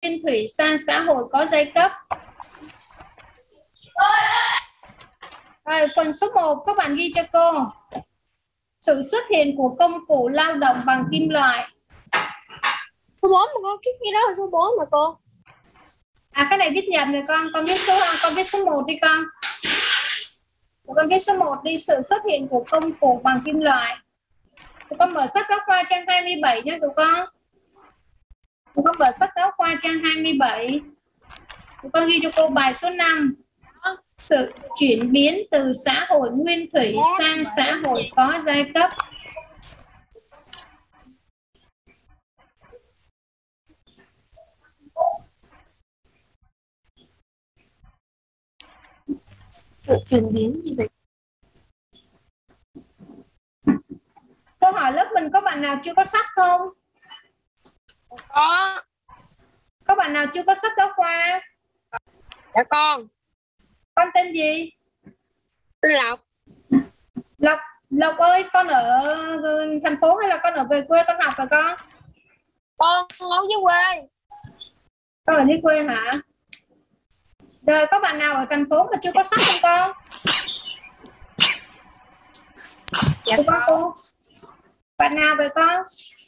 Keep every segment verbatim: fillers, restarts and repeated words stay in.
nguyên thủy sang xã hội có giai cấp. Rồi, phần số một các bạn ghi cho cô. Sự xuất hiện của công cụ lao động bằng kim loại. Số bốn mà con, cái kia đó là số bốn mà cô. À, cái này viết nhầm rồi con, con viết số con viết số một đi con. Con viết số một đi, sự xuất hiện của công cụ bằng kim loại. Tụi con mở sách giáo khoa trang hai mươi bảy nha tụi con. Tụi con mở sách giáo khoa trang hai mươi bảy. Tụi con ghi cho cô bài số năm. Sự chuyển biến từ xã hội nguyên thủy sang xã hội có giai cấp. Sự chuyển biến gì vậy? Câu hỏi lớp mình có bạn nào chưa có sách không? Có. Có bạn nào chưa có sách giáo khoa? Dạ con. Con tên gì? Tên Lộc. Lộc, Lộc ơi, con ở thành phố hay là con ở về quê con học rồi con? Con ở dưới quê. Con ở dưới quê hả? Rồi có bạn nào ở thành phố mà chưa có sách không con? Dạ con cô. Bạn nào vậy con?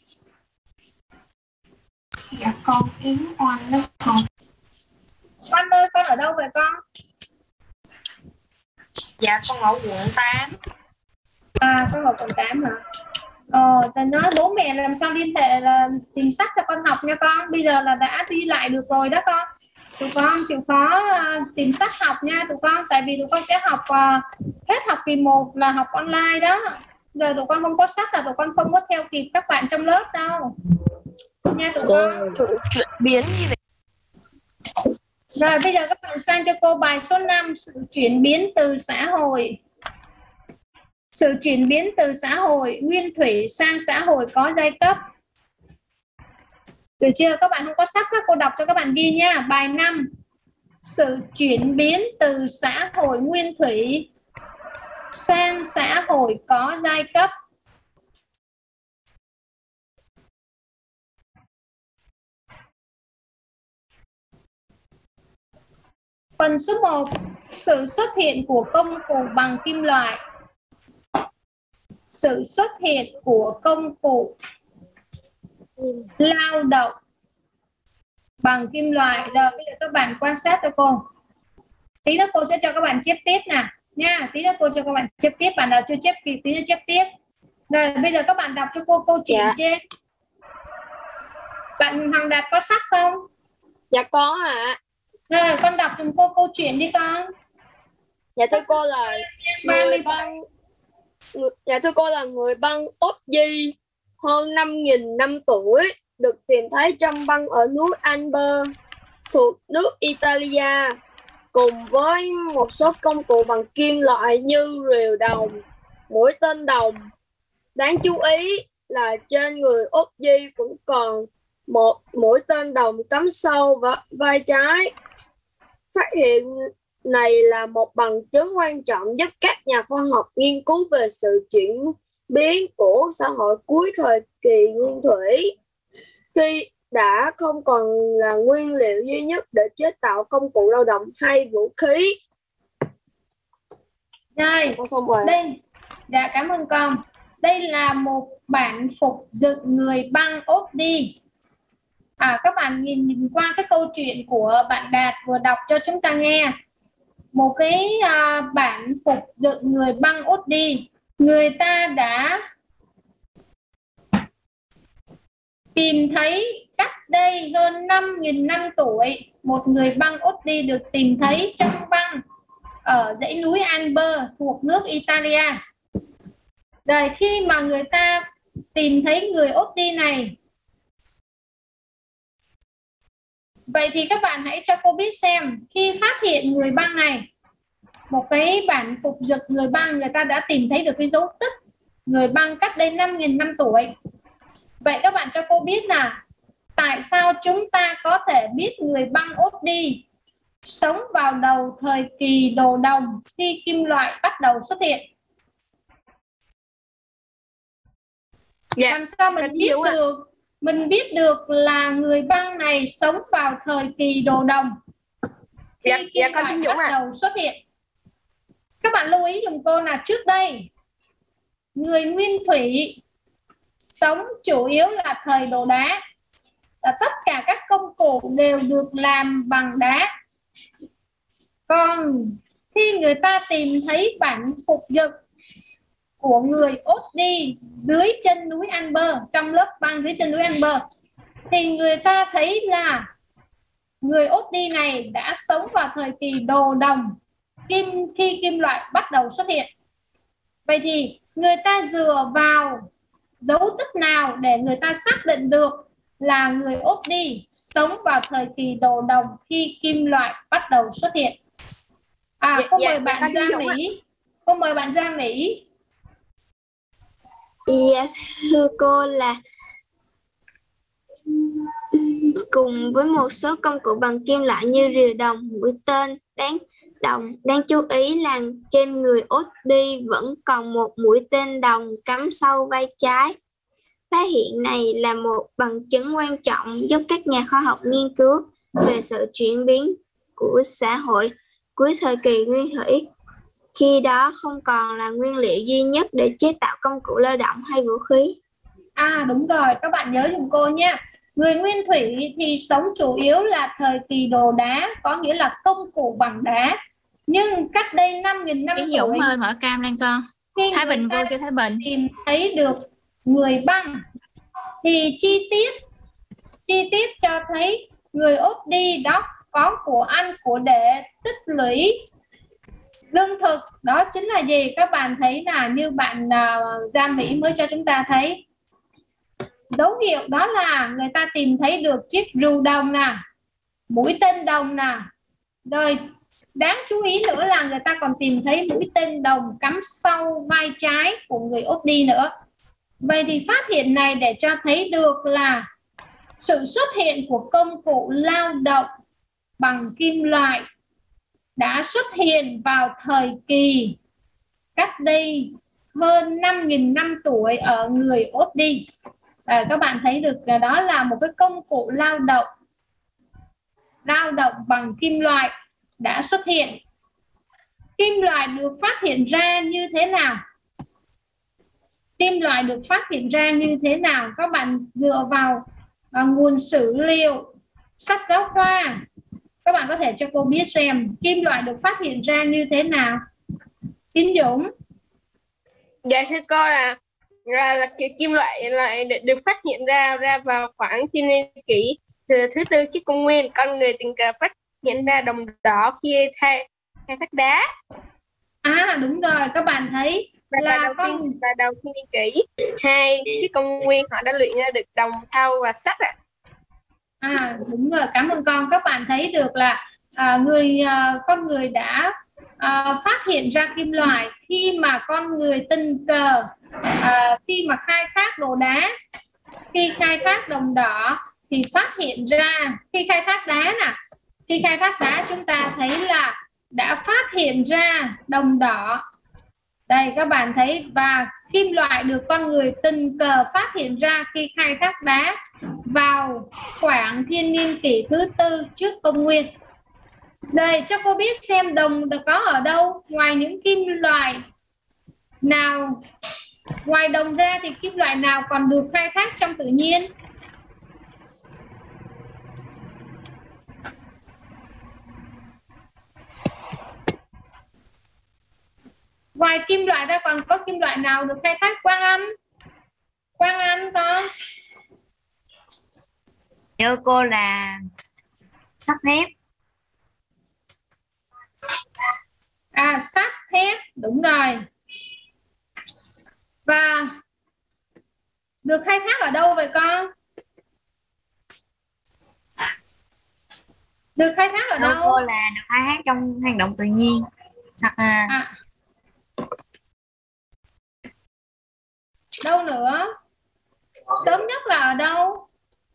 Dạ con Yến Oanh đó con. Oanh ơi, con ở đâu vậy con? Dạ con ở quận tám. À, con ở quận tám hả? Ờ, thì nói bố mẹ làm sao liên hệ là tìm sách cho con học nha con. Bây giờ là đã đi lại được rồi đó con. Tụi con chịu khó uh, tìm sách học nha tụi con. Tại vì tụi con sẽ học uh, hết học kỳ một là học online đó. Giờ tụi con không có sách là tụi con không có theo kịp các bạn trong lớp đâu. Nha tụi con. Biến như vậy. Rồi bây giờ các bạn sang cho cô bài số năm. Sự chuyển biến từ xã hội. Sự chuyển biến từ xã hội nguyên thủy sang xã hội có giai cấp. Được chưa? Các bạn không có sách, cô đọc cho các bạn ghi nha. Bài năm. Sự chuyển biến từ xã hội nguyên thủy sang xã hội có giai cấp. Phần số một. Sự xuất hiện của công cụ bằng kim loại. Sự xuất hiện của công cụ lao động bằng kim loại. Rồi bây giờ các bạn quan sát cho cô. Tí nữa cô sẽ cho các bạn chép tiếp nè nha. Tí nữa cô cho các bạn chép tiếp. Bạn nào chưa chép kịp tí nữa chép tiếp. Rồi bây giờ các bạn đọc cho cô câu chuyện dạ. Trên. Bạn Hằng Đạt có sách không? Dạ có ạ. À. Rồi con đọc giùm cô câu chuyện đi con. Dạ thưa cô là người băng người, Dạ thưa cô là người băng ốt di hơn năm nghìn năm tuổi được tìm thấy trong băng ở núi Alper thuộc nước Italia, cùng với một số công cụ bằng kim loại như rìu đồng, mũi tên đồng. Đáng chú ý là trên người ốt di cũng còn một mũi tên đồng cắm sâu vào vai trái. Phát hiện này là một bằng chứng quan trọng giúp các nhà khoa học nghiên cứu về sự chuyển biến của xã hội cuối thời kỳ nguyên thủy, khi đã không còn là nguyên liệu duy nhất để chế tạo công cụ lao động hay vũ khí. Rồi, xong rồi. Đây, dạ cảm ơn con. Đây là một bản phục dựng người băng ốt đi. À, các bạn nhìn, nhìn qua cái câu chuyện của bạn Đạt vừa đọc cho chúng ta nghe. Một cái à, bản phục dựng người băng ốt đi. Người ta đã tìm thấy cách đây hơn năm nghìn năm tuổi, một người băng ốt đi được tìm thấy trong băng ở dãy núi Alper thuộc nước Italia. Rồi khi mà người ta tìm thấy người ốt đi này, vậy thì các bạn hãy cho cô biết xem khi phát hiện người băng này, một cái bản phục dựng người băng, người ta đã tìm thấy được cái dấu tích người băng cách đây năm nghìn năm tuổi. Vậy các bạn cho cô biết là tại sao chúng ta có thể biết người băng ốt đi sống vào đầu thời kỳ đồ đồng khi kim loại bắt đầu xuất hiện? Dạ, làm sao mình biết được mình biết được là người băng này sống vào thời kỳ đồ đồng khi Dạ, kim dạ con loại Tiến bắt Dũng ạ. đầu xuất hiện. Các bạn lưu ý dùm cô là trước đây người nguyên thủy sống chủ yếu là thời đồ đá, và tất cả các công cụ đều được làm bằng đá. Còn khi người ta tìm thấy bản phục dựng của người Ốt đi dưới chân núi Amber, trong lớp băng dưới chân núi Amber, thì người ta thấy là người Ốt đi này đã sống vào thời kỳ đồ đồng kim khi kim loại bắt đầu xuất hiện. Vậy thì người ta dựa vào dấu tích nào để người ta xác định được là người Ốt đi sống vào thời kỳ đồ đồng khi kim loại bắt đầu xuất hiện? À, Dạ, cô dạ, mời dạ, bạn con Tiến Giang Dũng ạ. Mỹ. Cô mời bạn Giang Mỹ. Dạ thưa cô là cùng với một số công cụ bằng kim loại như rìu đồng, mũi tên, đáng đồng. Đáng chú ý là trên người Ốt đi vẫn còn một mũi tên đồng cắm sâu vai trái. Phát hiện này là một bằng chứng quan trọng giúp các nhà khoa học nghiên cứu về sự chuyển biến của xã hội cuối thời kỳ nguyên thủy. Khi đó không còn là nguyên liệu duy nhất để chế tạo công cụ lao động hay vũ khí. À đúng rồi, các bạn nhớ giùm cô nha. Người nguyên thủy thì sống chủ yếu là thời kỳ đồ đá, có nghĩa là công cụ bằng đá. Nhưng cách đây năm nghìn năm Tiến tuổi, Dũng ơi, mở cam lên con. khi Thái người Bình ta vô cho Thái Bình. tìm thấy được người băng thì chi tiết chi tiết cho thấy người Ốt đi đó có của ăn của để tích lũy lương thực. Đó chính là gì? Các bạn thấy là như bạn uh, Giang Mỹ mới cho chúng ta thấy dấu hiệu đó là người ta tìm thấy được chiếc rìu đồng nè, mũi tên đồng nè. Rồi đáng chú ý nữa là người ta còn tìm thấy mũi tên đồng cắm sau vai trái của người Ốt đi nữa. Vậy thì phát hiện này để cho thấy được là sự xuất hiện của công cụ lao động bằng kim loại đã xuất hiện vào thời kỳ cách đây hơn năm nghìn năm tuổi ở người Ốt đi. À, các bạn thấy được đó là một cái công cụ lao động lao động bằng kim loại đã xuất hiện. Kim loại được phát hiện ra như thế nào? Kim loại được phát hiện ra như thế nào? Các bạn dựa vào uh, nguồn sử liệu, sách giáo khoa. Các bạn có thể cho cô biết xem kim loại được phát hiện ra như thế nào. Tiến Dũng. Dạ thưa cô là là, là kiểu kim loại lại được phát hiện ra ra vào khoảng thiên niên kỷ thứ tư trước công nguyên. Con người tình cờ phát hiện ra đồng đỏ khi thay khai thác đá. À đúng rồi, các bạn thấy và, là và đầu con tiên và đầu thiên niên kỷ hai trước công nguyên họ đã luyện ra được đồng, thau và sắt ạ. À đúng rồi, cảm ơn con. Các bạn thấy được là à, người à, con người đã à, phát hiện ra kim loại khi mà con người tình cờ à, khi mà khai thác đồ đá, khi khai thác đồng đỏ thì phát hiện ra, khi khai thác đá nè, khi khai thác đá chúng ta thấy là đã phát hiện ra đồng đỏ. Đây các bạn thấy, và kim loại được con người tình cờ phát hiện ra khi khai thác đá vào khoảng thiên niên kỷ thứ tư trước công nguyên. Đây cho cô biết xem đồng có ở đâu, ngoài những kim loại nào, ngoài đồng ra thì kim loại nào còn được khai thác trong tự nhiên? Ngoài kim loại ra còn có kim loại nào được khai thác? Quang Anh, Quang Anh con. Thưa cô là sắt thép. À sắt thép, đúng rồi. Và được khai thác ở đâu vậy con? Được khai thác ở Thưa đâu? cô là được khai thác trong hành động tự nhiên. Hoặc là À. Đâu nữa? Sớm nhất là ở đâu?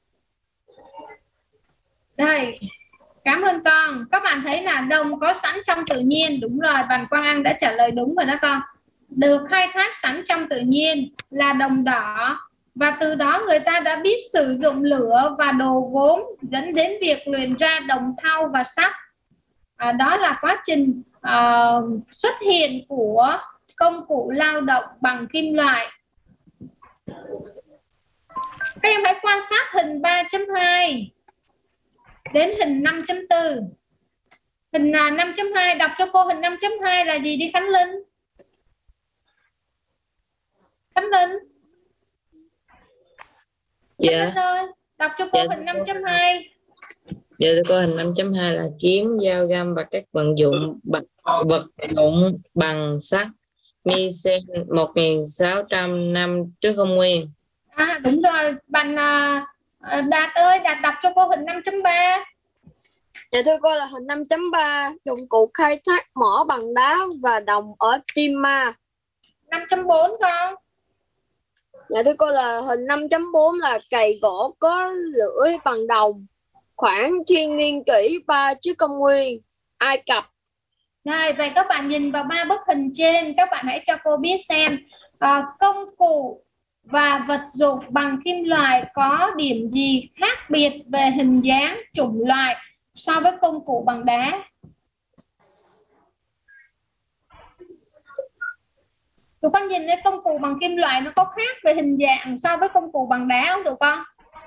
Đây, cảm ơn con. Các bạn thấy là đồng có sẵn trong tự nhiên. Đúng rồi, bạn Quang Anh đã trả lời đúng rồi đó con. Được khai thác sẵn trong tự nhiên là đồng đỏ Và từ đó người ta đã biết sử dụng lửa và đồ gốm, dẫn đến việc luyện ra đồng thau và sắt. À, đó là quá trình à, xuất hiện của công cụ lao động bằng kim loại. Các em hãy quan sát hình ba chấm hai đến hình năm chấm bốn. Hình năm chấm hai, đọc cho cô hình năm chấm hai là gì đi Khánh Linh? Khánh Linh. Dạ. Khánh Linh ơi, đọc cho cô Dạ, hình năm chấm hai. Dạ thưa cô, hình năm chấm hai là kiếm, dao găm và các vận dụng bằng vật dụng bằng sắt Mycen một nghìn sáu trăm năm trước công nguyên. À đúng rồi, bạn uh, Đạt ơi, Đạt đọc cho cô hình năm chấm ba. Dạ thưa cô là hình năm chấm ba, dụng cụ khai thác mỏ bằng đá và đồng ở Timma. năm chấm bốn con. Dạ thưa cô là hình năm chấm bốn là cày gỗ có lưỡi bằng đồng, khoảng thiên niên kỷ ba trước công nguyên, Ai Cập. Rồi, vậy các bạn nhìn vào ba bức hình trên, các bạn hãy cho cô biết xem à, công cụ và vật dụng bằng kim loại có điểm gì khác biệt về hình dáng, chủng loại so với công cụ bằng đá. Tụi con nhìn thấy công cụ bằng kim loại nó có khác về hình dạng so với công cụ bằng đá không tụi con?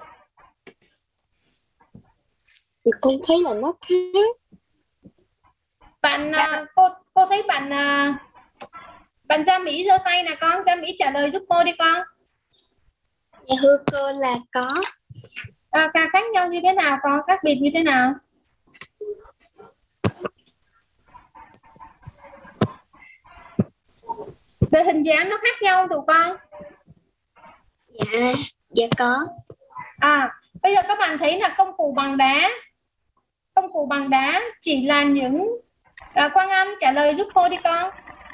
Thì con thấy là nó khác. Bạn cô cô thấy bạn bạn Gia Mỹ giơ tay nè con, Gia Mỹ trả lời giúp cô đi con. Dạ thưa cô là có. À, khác nhau như thế nào con, khác biệt như thế nào? Về hình dáng nó khác nhau tụi con. Dạ, dạ có. À, bây giờ các bạn thấy là công cụ bằng đá. Công cụ bằng đá chỉ là những à, Quang Anh trả lời giúp cô đi con.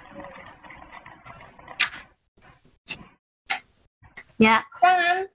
Dạ. Quang Anh.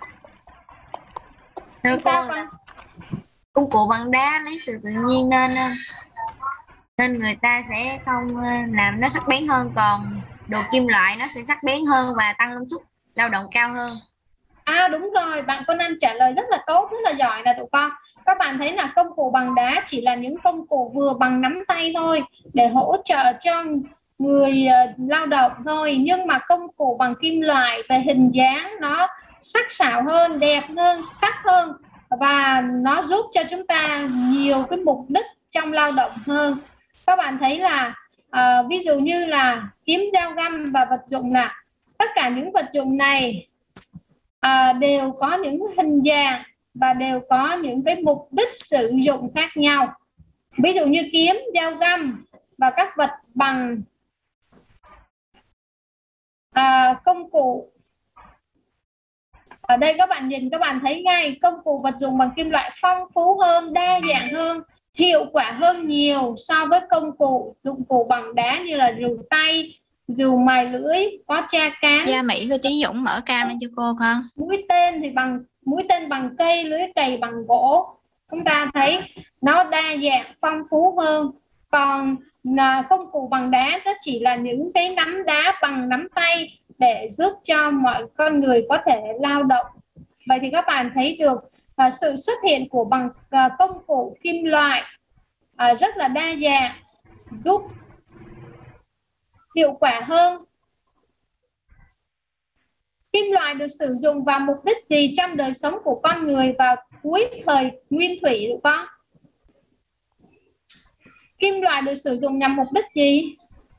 Thưa cô, sao con? công cụ bằng đá lấy từ tự nhiên nên nên người ta sẽ không làm nó sắc bén hơn, còn đồ kim loại nó sẽ sắc bén hơn và tăng năng suất lao động cao hơn. À đúng rồi, bạn Quân Anh trả lời rất là tốt, rất là giỏi là tụi con. Các bạn thấy là công cụ bằng đá chỉ là những công cụ vừa bằng nắm tay thôi để hỗ trợ cho người uh, lao động thôi, nhưng mà công cụ bằng kim loại về hình dáng nó sắc sảo hơn, đẹp hơn, sắc hơn và nó giúp cho chúng ta nhiều cái mục đích trong lao động hơn. Các bạn thấy là uh, ví dụ như là kiếm, dao găm và vật dụng là tất cả những vật dụng này À, đều có những hình dạng và đều có những cái mục đích sử dụng khác nhau. Ví dụ như kiếm, dao găm và các vật bằng à, công cụ. Ở đây các bạn nhìn, các bạn thấy ngay công cụ vật dụng bằng kim loại phong phú hơn, đa dạng hơn, hiệu quả hơn nhiều so với công cụ dụng cụ bằng đá như là rìu tay, dù mài lưỡi, có tra cán. Gia Mỹ và Trí Dũng mở cam lên cho cô con. Mũi tên thì bằng mũi tên bằng cây, lưới cày bằng gỗ. Chúng ta thấy nó đa dạng, phong phú hơn. Còn à, công cụ bằng đá nó chỉ là những cái nắm đá bằng nắm tay để giúp cho mọi con người có thể lao động. Vậy thì các bạn thấy được à, sự xuất hiện của bằng à, công cụ kim loại à, rất là đa dạng, giúp hiệu quả hơn. Kim loại được sử dụng vào mục đích gì trong đời sống của con người vào cuối thời nguyên thủy được không? Kim loại được sử dụng nhằm mục đích gì?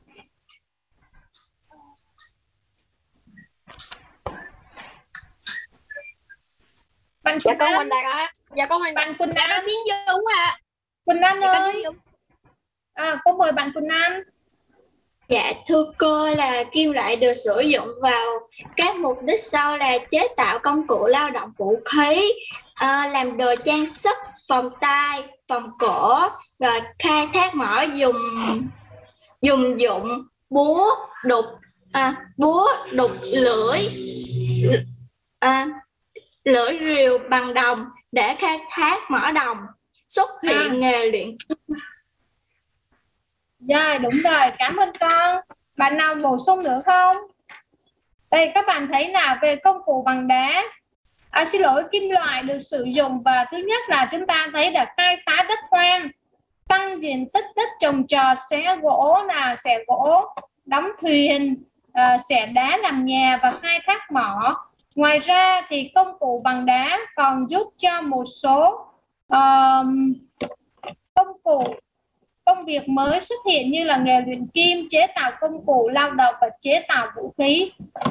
Bạn Dạ con Quỳnh Đạt ạ. Dạ con Quỳnh Bạn Quỳnh Đạt An. Tiến Dũng ạ. Quỳnh An Dạ, ơi. À, cô mời bạn Quỳnh An. Dạ thưa cô là kim loại được sử dụng vào các mục đích sau là chế tạo công cụ lao động, vũ khí, à, làm đồ trang sức, vòng tay, vòng cổ, rồi khai thác mỏ dùng dùng dụng búa đục à, búa đục lưỡi à, lưỡi rìu bằng đồng để khai thác mỏ đồng, xuất hiện À. nghề luyện. Dạ đúng rồi, cảm ơn con. Bạn nào bổ sung nữa không? Đây các bạn thấy nào, về công cụ bằng đá, à, xin lỗi, kim loại được sử dụng, và thứ nhất là chúng ta thấy là khai phá đất hoang, tăng diện tích đất trồng trọt, xẻ gỗ là xẻ gỗ, đóng thuyền, à, xẻ đá làm nhà và khai thác mỏ. Ngoài ra thì công cụ bằng đá còn giúp cho một số um, công cụ công việc mới xuất hiện như là nghề luyện kim, chế tạo công cụ lao động và chế tạo vũ khí.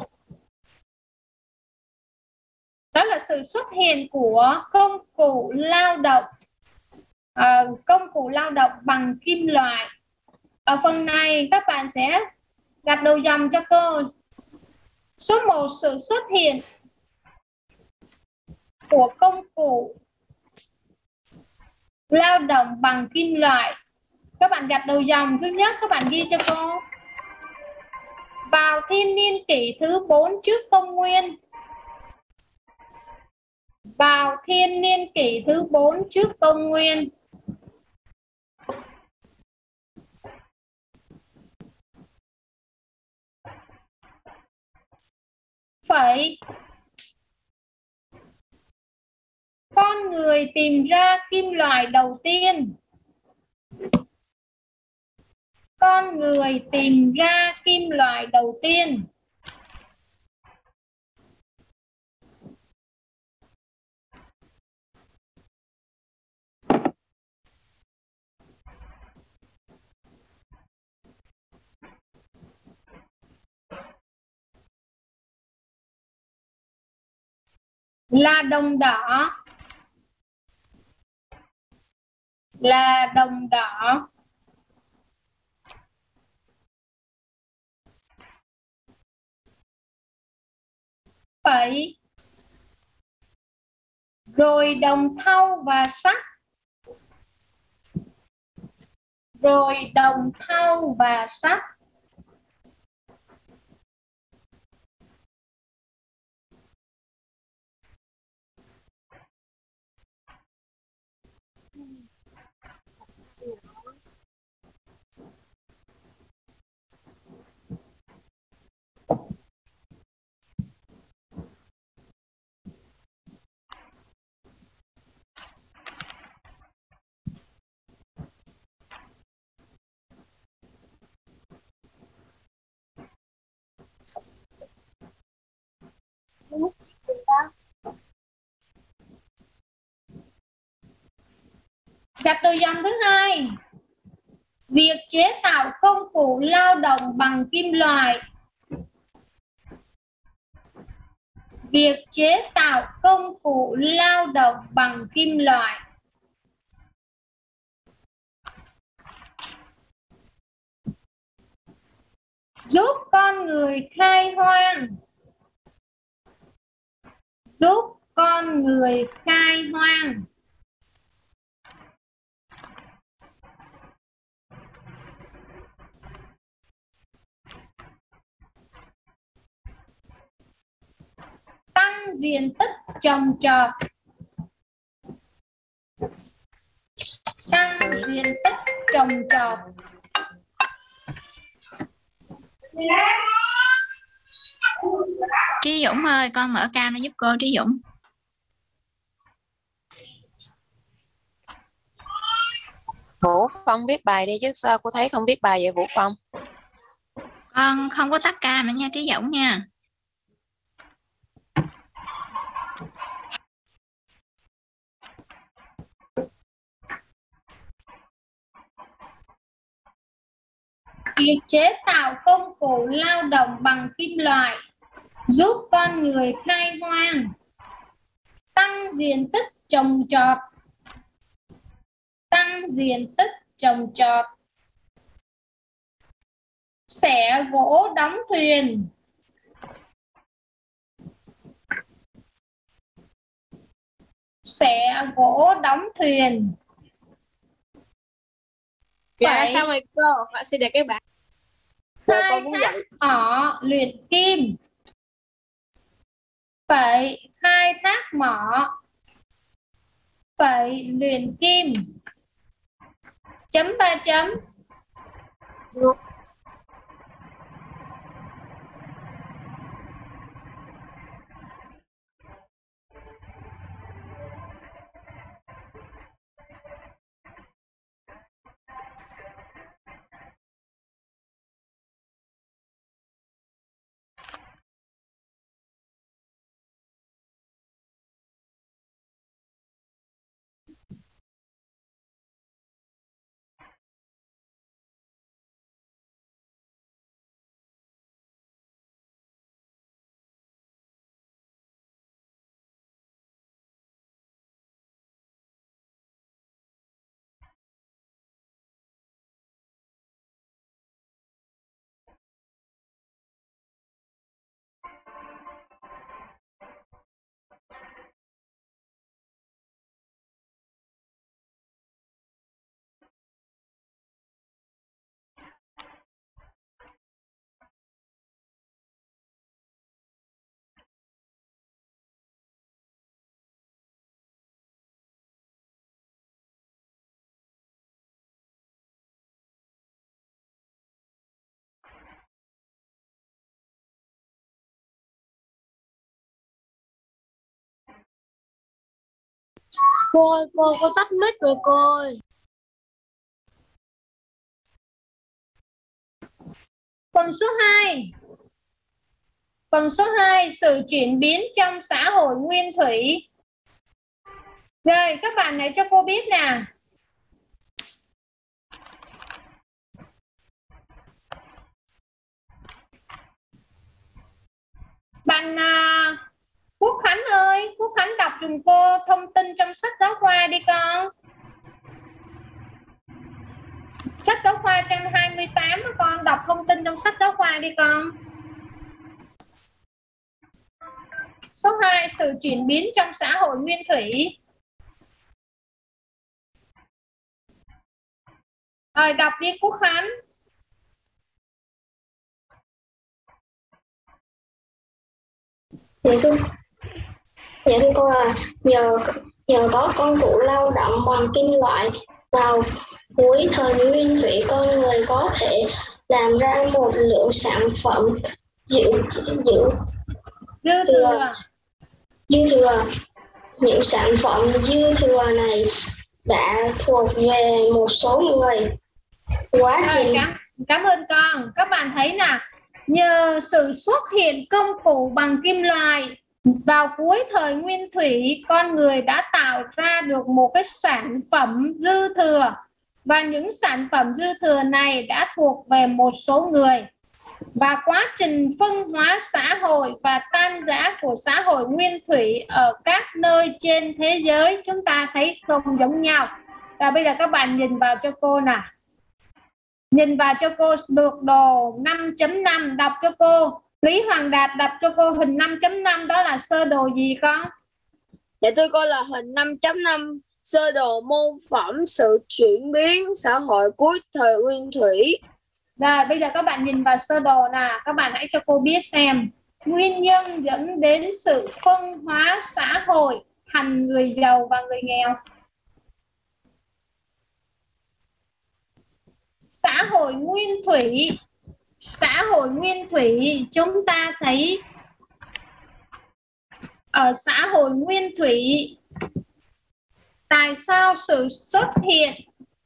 Đó là sự xuất hiện của công cụ lao động, à, công cụ lao động bằng kim loại. Ở phần này các bạn sẽ gạch đầu dòng cho cô. Số một, sự xuất hiện của công cụ lao động bằng kim loại. Các bạn gạch đầu dòng. Thứ nhất các bạn ghi cho cô: vào thiên niên kỷ thứ bốn trước công nguyên. Vào thiên niên kỷ thứ bốn trước công nguyên. Phẩy. Con người tìm ra kim loại đầu tiên. Con người tìm ra kim loại đầu tiên. Là đồng đỏ. Là đồng đỏ. Phẩy. Rồi đồng thau và sắt. Rồi đồng thau và sắt. Gạch đầu dòng thứ hai: việc chế tạo công cụ lao động bằng kim loại. Việc chế tạo công cụ lao động bằng kim loại. Giúp con người khai hoang. Giúp con người khai hoang. Tăng diện tích trồng trọt. Tăng diện tích trồng trọt. Trí Dũng ơi, con mở cam giúp cô Trí Dũng. Vũ Phong viết bài đi chứ sao cô thấy không viết bài vậy Vũ Phong? Con không có tắt cam nữa nha Trí Dũng nha. Việc chế tạo công cụ lao động bằng kim loại giúp con người khai hoang. Tăng diện tích trồng trọt. Tăng diện tích trồng trọt. Xẻ gỗ đóng thuyền. Xẻ gỗ đóng thuyền. Dạ xong rồi cô, bạn sẽ được các bạn. Khai thác mỏ luyện kim. Phải khai thác mỏ. Phải luyện kim. Chấm ba chấm. Cô ơi, cô có tắt mic rồi cô ơi. Phần số hai. Phần số hai, sự chuyển biến trong xã hội nguyên thủy. Rồi, các bạn hãy cho cô biết nè. Bạn à, Quốc Khánh ơi, Quốc Khánh đọc dùm cô thông tin trong sách giáo khoa đi con. Sách giáo khoa trang hai mươi tám, con đọc thông tin trong sách giáo khoa đi con. Số hai, sự chuyển biến trong xã hội nguyên thủy. Rồi, đọc đi Quốc Khánh. Dạ thưa, dạ thưa cô là nhờ nhờ có công cụ lao động bằng kim loại, vào cuối thời nguyên thủy con người có thể làm ra một lượng sản phẩm dự dự Dư thừa. dư thừa. Những sản phẩm dư thừa này đã thuộc về một số người. Quá Rồi, trình cảm, cảm ơn con. Các bạn thấy nè, nhờ sự xuất hiện công cụ bằng kim loại vào cuối thời nguyên thủy, con người đã tạo ra được một cái sản phẩm dư thừa, và những sản phẩm dư thừa này đã thuộc về một số người. Và quá trình phân hóa xã hội và tan rã của xã hội nguyên thủy ở các nơi trên thế giới chúng ta thấy không giống nhau. Và bây giờ các bạn nhìn vào cho cô nè. Nhìn vào cho cô được đồ năm chấm năm, đọc cho cô. Lý Hoàng Đạt đọc cho cô hình năm chấm năm đó là sơ đồ gì con? Dạ tôi coi là hình năm chấm năm, sơ đồ mô phỏng sự chuyển biến xã hội cuối thời nguyên thủy. Rồi bây giờ các bạn nhìn vào sơ đồ nè, các bạn hãy cho cô biết xem nguyên nhân dẫn đến sự phân hóa xã hội thành người giàu và người nghèo. Xã hội nguyên thủy, xã hội nguyên thủy chúng ta thấy ở xã hội nguyên thủy, tại sao sự xuất hiện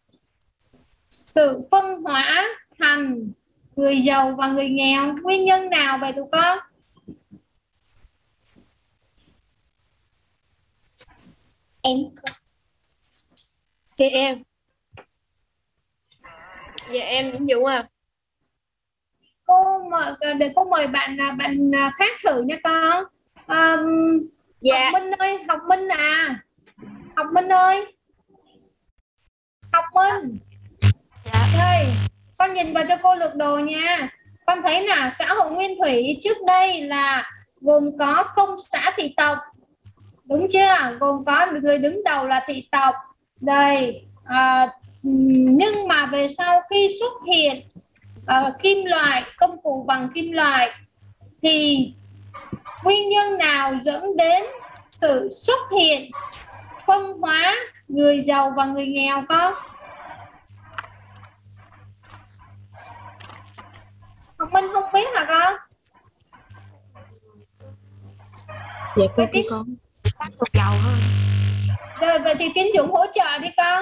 sự phân hóa thành người giàu và người nghèo? Nguyên nhân nào vậy tụi con? em Thì em Dạ em Vĩnh Dũng à. Cô mời, để cô mời bạn bạn khác thử nha con. Um, Dạ. Học Minh ơi, Học Minh à, Học Minh ơi, Học Minh. Dạ. Đây, con nhìn vào cho cô lược đồ nha. Con thấy là xã hội nguyên thủy trước đây là gồm có công xã thị tộc, đúng chưa? Gồm có người đứng đầu là thị tộc. Đây, à, nhưng mà về sau khi xuất hiện à, kim loại, công cụ bằng kim loại, thì nguyên nhân nào dẫn đến sự xuất hiện phân hóa người giàu và người nghèo con? Học Minh không biết hả con? Dạ cô cô con được giàu hơn. Rồi vậy thì Tiến Dũng hỗ trợ đi con.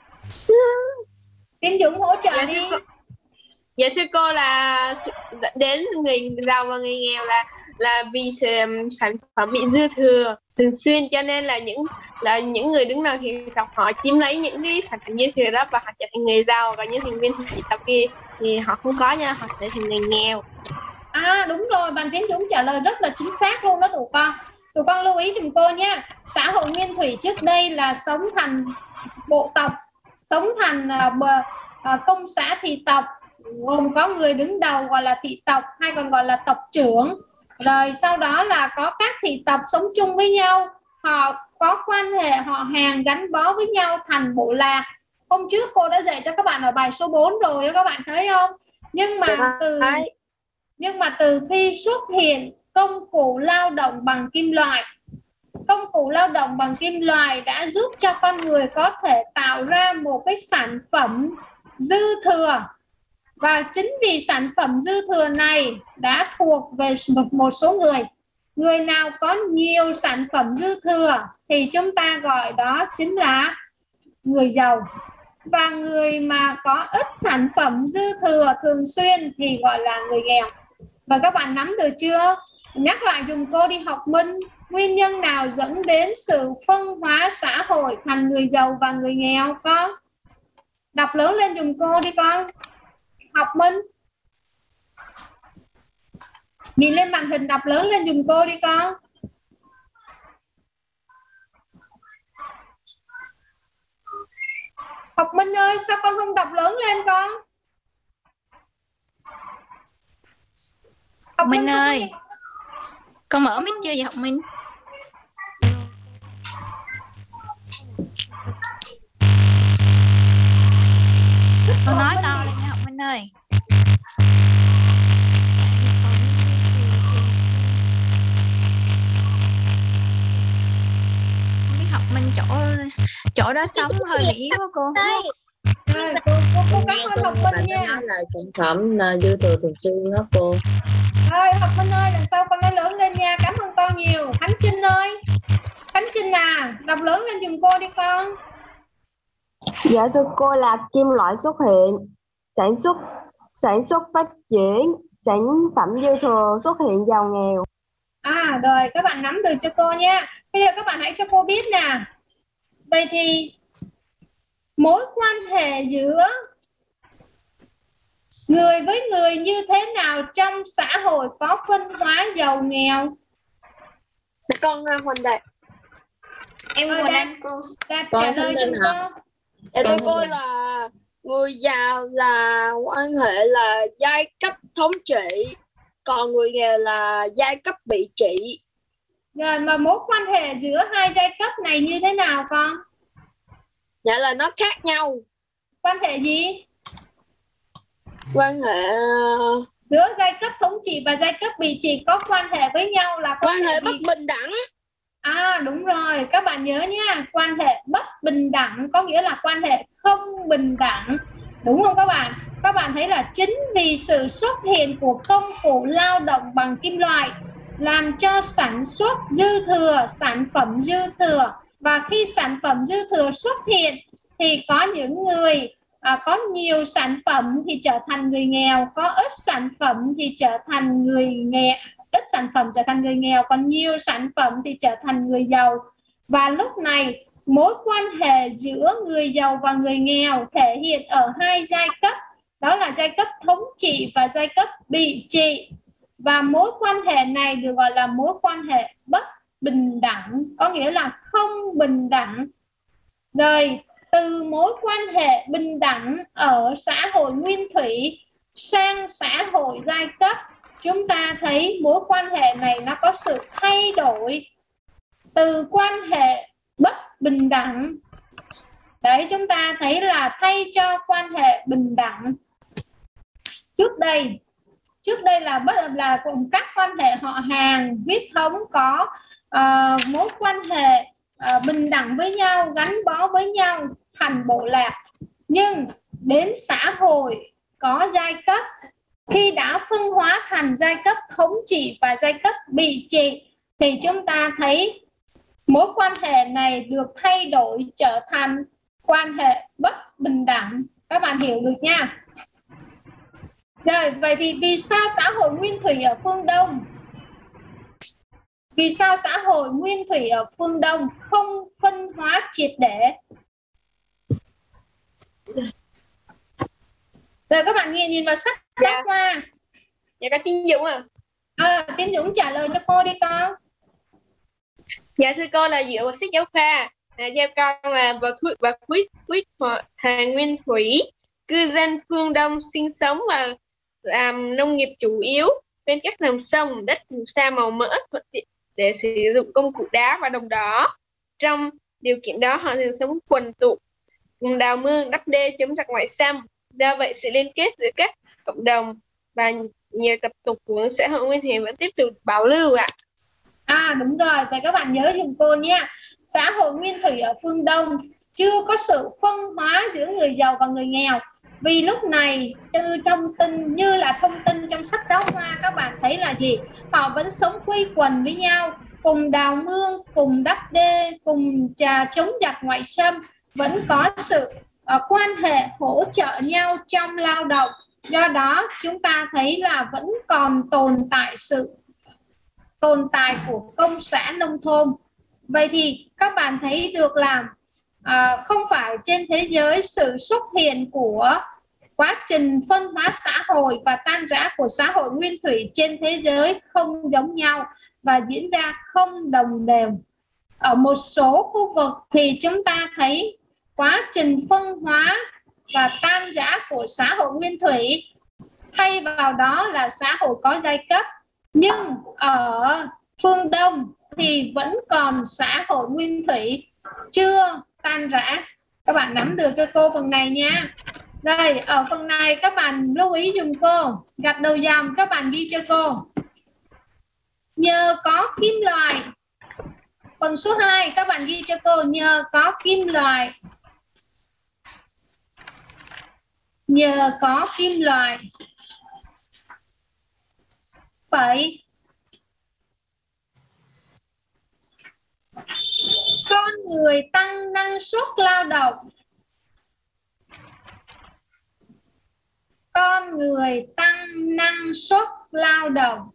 Tiến Dũng hỗ trợ Dạ đi. thưa cô, dạ thưa cô là dẫn đến người giàu và người nghèo là là vì sự, um, sản phẩm bị dư thừa thường xuyên, cho nên là những là những người đứng đầu thì họ chiếm lấy những cái sản phẩm dư thừa đó và họ trở thành người giàu, và những thành viên thị tộc kia thì họ không có nha, họ trở thành người nghèo. À đúng rồi, bạn Tiến Dũng trả lời rất là chính xác luôn đó tụi con. Tụi con lưu ý giùm cô nha. Xã hội nguyên thủy trước đây là sống thành bộ tộc, sống thành uh, uh, công xã thị tộc, gồm có người đứng đầu gọi là thị tộc hay còn gọi là tộc trưởng. Rồi sau đó là có các thị tộc sống chung với nhau, họ có quan hệ họ hàng gắn bó với nhau thành bộ lạc. Hôm trước cô đã dạy cho các bạn ở bài số bốn rồi, các bạn thấy không? Nhưng mà từ nhưng mà từ khi xuất hiện công cụ lao động bằng kim loại, công cụ lao động bằng kim loại đã giúp cho con người có thể tạo ra một cái sản phẩm dư thừa, và chính vì sản phẩm dư thừa này đã thuộc về một, một số người. người nào có nhiều sản phẩm dư thừa thì chúng ta gọi đó chính là người giàu. Và người mà có ít sản phẩm dư thừa thường xuyên thì gọi là người nghèo. Và các bạn nắm được chưa? Nhắc lại dùm cô đi học Minh. Nguyên nhân nào dẫn đến sự phân hóa xã hội thành người giàu và người nghèo con? Đọc lớn lên dùm cô đi con. Học Minh. Nhìn lên màn hình đọc lớn lên dùm cô đi con. Học Minh ơi, sao con không đọc lớn lên con? Học Minh ơi, con mở mic chưa vậy Học Minh? Con nói to lên nha Học Minh ơi. Không biết Học Minh chỗ chỗ đó sống hơi bị yếu quá cô. Rồi, cô cô cố gắng Nghe lên cô Học bạn Minh đã nha. nói là sản phẩm là dư thừa thường xuyên đó cô. Rồi, Học Minh ơi, lần sau con nói lớn lên nha. Cảm ơn con nhiều. Khánh Trinh ơi. Khánh Trinh à, đọc lớn lên dùm cô đi con. Dạ thưa cô, là kim loại xuất hiện, sản xuất sản xuất phát triển, sản phẩm dư thừa xuất hiện, giàu nghèo. À rồi, các bạn nắm được cho cô nha. Bây giờ các bạn hãy cho cô biết nè. Vậy thì mối quan hệ giữa người với người như thế nào trong xã hội có phân hóa giàu nghèo? Con uh, Huỳnh Đạt. Em Ờ, còn Đạt, anh cô. Đạt Con trả không lời nên giùm học. cô. Dạ thưa Con cô, không- là người giàu là quan hệ là giai cấp thống trị, còn người nghèo là giai cấp bị trị. Rồi mà mối quan hệ giữa hai giai cấp này như thế nào con? Dạ là nó khác nhau. Quan hệ gì? Quan hệ uh, Giữa giai cấp thống trị và giai cấp bị trị có quan hệ với nhau là quan, quan hệ hệ bất gì? bình đẳng. À đúng rồi, các bạn nhớ nha, quan hệ bất bình đẳng có nghĩa là quan hệ không bình đẳng. Đúng không các bạn? Các bạn thấy là chính vì sự xuất hiện của công cụ lao động bằng kim loại làm cho sản xuất dư thừa, sản phẩm dư thừa. Và khi sản phẩm dư thừa xuất hiện thì có những người à, có nhiều sản phẩm thì trở thành người nghèo, có ít sản phẩm thì trở thành người nghèo, ít sản phẩm trở thành người nghèo, còn nhiều sản phẩm thì trở thành người giàu. Và lúc này mối quan hệ giữa người giàu và người nghèo thể hiện ở hai giai cấp, đó là giai cấp thống trị và giai cấp bị trị. Và mối quan hệ này được gọi là mối quan hệ bất bình đẳng, có nghĩa là không bình đẳng. Rồi từ mối quan hệ bình đẳng ở xã hội nguyên thủy sang xã hội giai cấp, chúng ta thấy mối quan hệ này nó có sự thay đổi từ quan hệ bất bình đẳng. Đấy, chúng ta thấy là thay cho quan hệ bình đẳng. Trước đây, trước đây là bất là cùng các quan hệ họ hàng, huyết thống có uh, mối quan hệ uh, bình đẳng với nhau, gắn bó với nhau thành bộ lạc. Nhưng đến xã hội có giai cấp, khi đã phân hóa thành giai cấp thống trị và giai cấp bị trị thì chúng ta thấy mối quan hệ này được thay đổi trở thành quan hệ bất bình đẳng. Các bạn hiểu được nha. Rồi, vậy thì vì sao xã hội nguyên thủy ở phương Đông Vì sao xã hội nguyên thủy ở phương Đông không phân hóa triệt để? Rồi các bạn nhìn nhìn vào sách giáo Dạ. khoa. Dạ con Tiến Dũng à. À, Tiến Dũng trả lời cho cô đi con. Dạ thưa cô, là dựa vào sách giáo khoa. À, theo con là vào cuối và cuối cuối thời nguyên thủy, cư dân phương Đông sinh sống và làm nông nghiệp chủ yếu bên các dòng sông, đất phù sa màu mỡ thuận tiện để sử dụng công cụ đá và đồng đỏ. Trong điều kiện đó họ thường sống quần tụ, cùng đào mương, đắp đê, chống giặc ngoại xâm. Do vậy sự liên kết giữa các cộng đồng và nhiều tập tục của xã hội nguyên thủy vẫn tiếp tục bảo lưu ạ. À đúng rồi, vậy các bạn nhớ giùm cô nha. Xã hội nguyên thủy ở phương Đông chưa có sự phân hóa giữa người giàu và người nghèo. Vì lúc này từ trong tin như là thông tin trong sách giáo khoa, các bạn thấy là gì? Họ vẫn sống quy quần với nhau, cùng đào mương, cùng đắp đê, cùng trà chống giặc ngoại xâm, vẫn có sự uh, quan hệ hỗ trợ nhau trong lao động. Do đó chúng ta thấy là vẫn còn tồn tại sự tồn tại của công xã nông thôn. Vậy thì các bạn thấy được là à, không phải trên thế giới sự xuất hiện của quá trình phân hóa xã hội và tan rã của xã hội nguyên thủy trên thế giới không giống nhau và diễn ra không đồng đều. Ở một số khu vực thì chúng ta thấy quá trình phân hóa và tan rã của xã hội nguyên thủy, thay vào đó là xã hội có giai cấp. Nhưng ở phương Đông thì vẫn còn xã hội nguyên thủy chưa tan rã. Các bạn nắm được cho cô phần này nha. Đây, ở phần này các bạn lưu ý dùm cô, gạch đầu dòng các bạn ghi cho cô. Nhờ có kim loại. Phần số hai các bạn ghi cho cô, nhờ có kim loại. Nhờ có kim loại. Phải con người tăng năng suất lao động. Con người tăng năng suất lao động.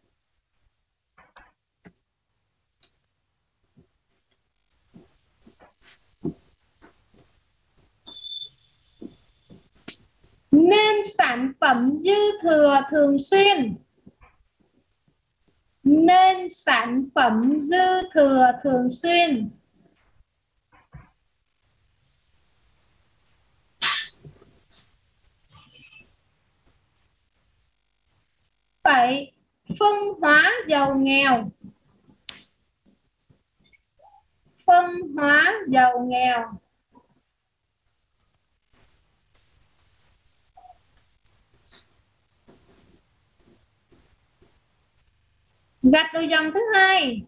Nên sản phẩm dư thừa thường xuyên. Nên sản phẩm dư thừa thường xuyên. Bảy, phân hóa giàu nghèo. Phân hóa giàu nghèo. Gạch đầu dòng thứ hai.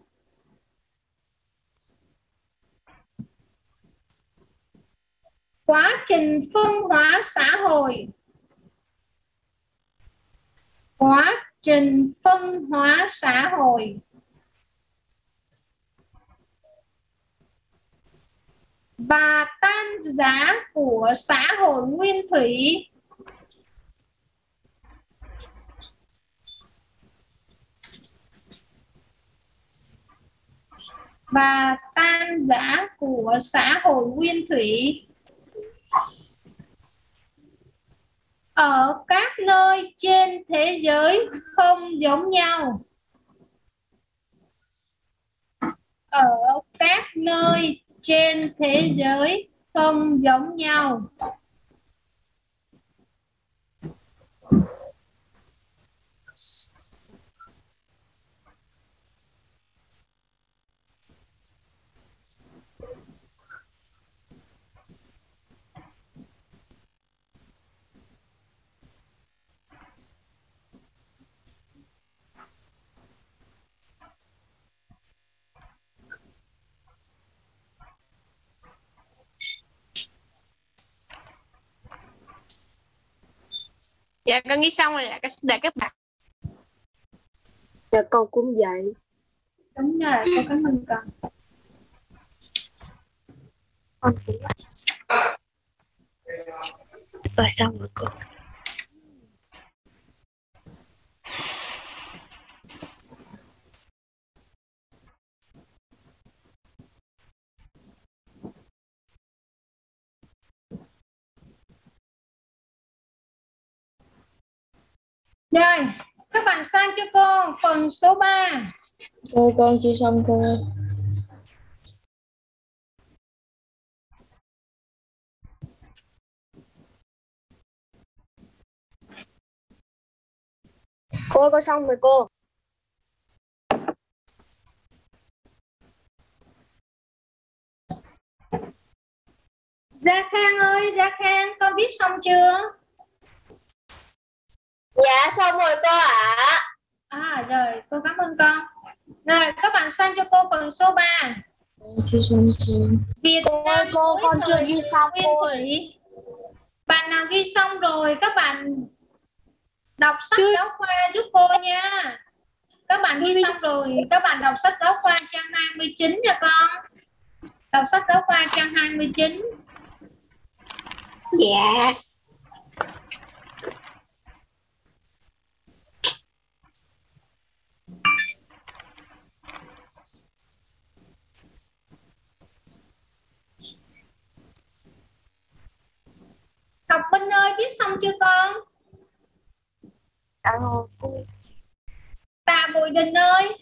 Quá trình phân hóa xã hội. Quá trình phân hóa xã hội. Và tan rã của xã hội nguyên thủy. Và tan rã của xã hội nguyên thủy ở các nơi trên thế giới không giống nhau. Ở các nơi trên thế giới không giống nhau. Dạ con ghi xong rồi, dạ để các bạn. Dạ con cũng vậy. Đúng rồi, cô cảm ơn con. Con cũng rồi xong rồi cô. Rồi, các bạn sang cho cô phần số ba. Rồi con chưa xong cô. Cô có xong rồi cô. Gia Khang ơi, Gia Khang, con viết xong chưa? Dạ xong rồi cô ạ. À rồi, cô cảm ơn con. Rồi, các bạn sang cho cô phần số ba. Chưa xong cô. Việt Cô ơi, Nam cô, con chưa thời ghi xong nguyên cô. thủy. Bạn nào ghi ghi xong rồi các bạn đọc sách giáo khoa giúp cô nha. Các bạn ghi xong rồi các bạn đọc sách giáo khoa trang hai mươi chín nha con. Đọc sách giáo khoa trang hai mươi chín. Dạ. Học Minh ơi, viết xong chưa con? Tạ Bùi Đình ơi,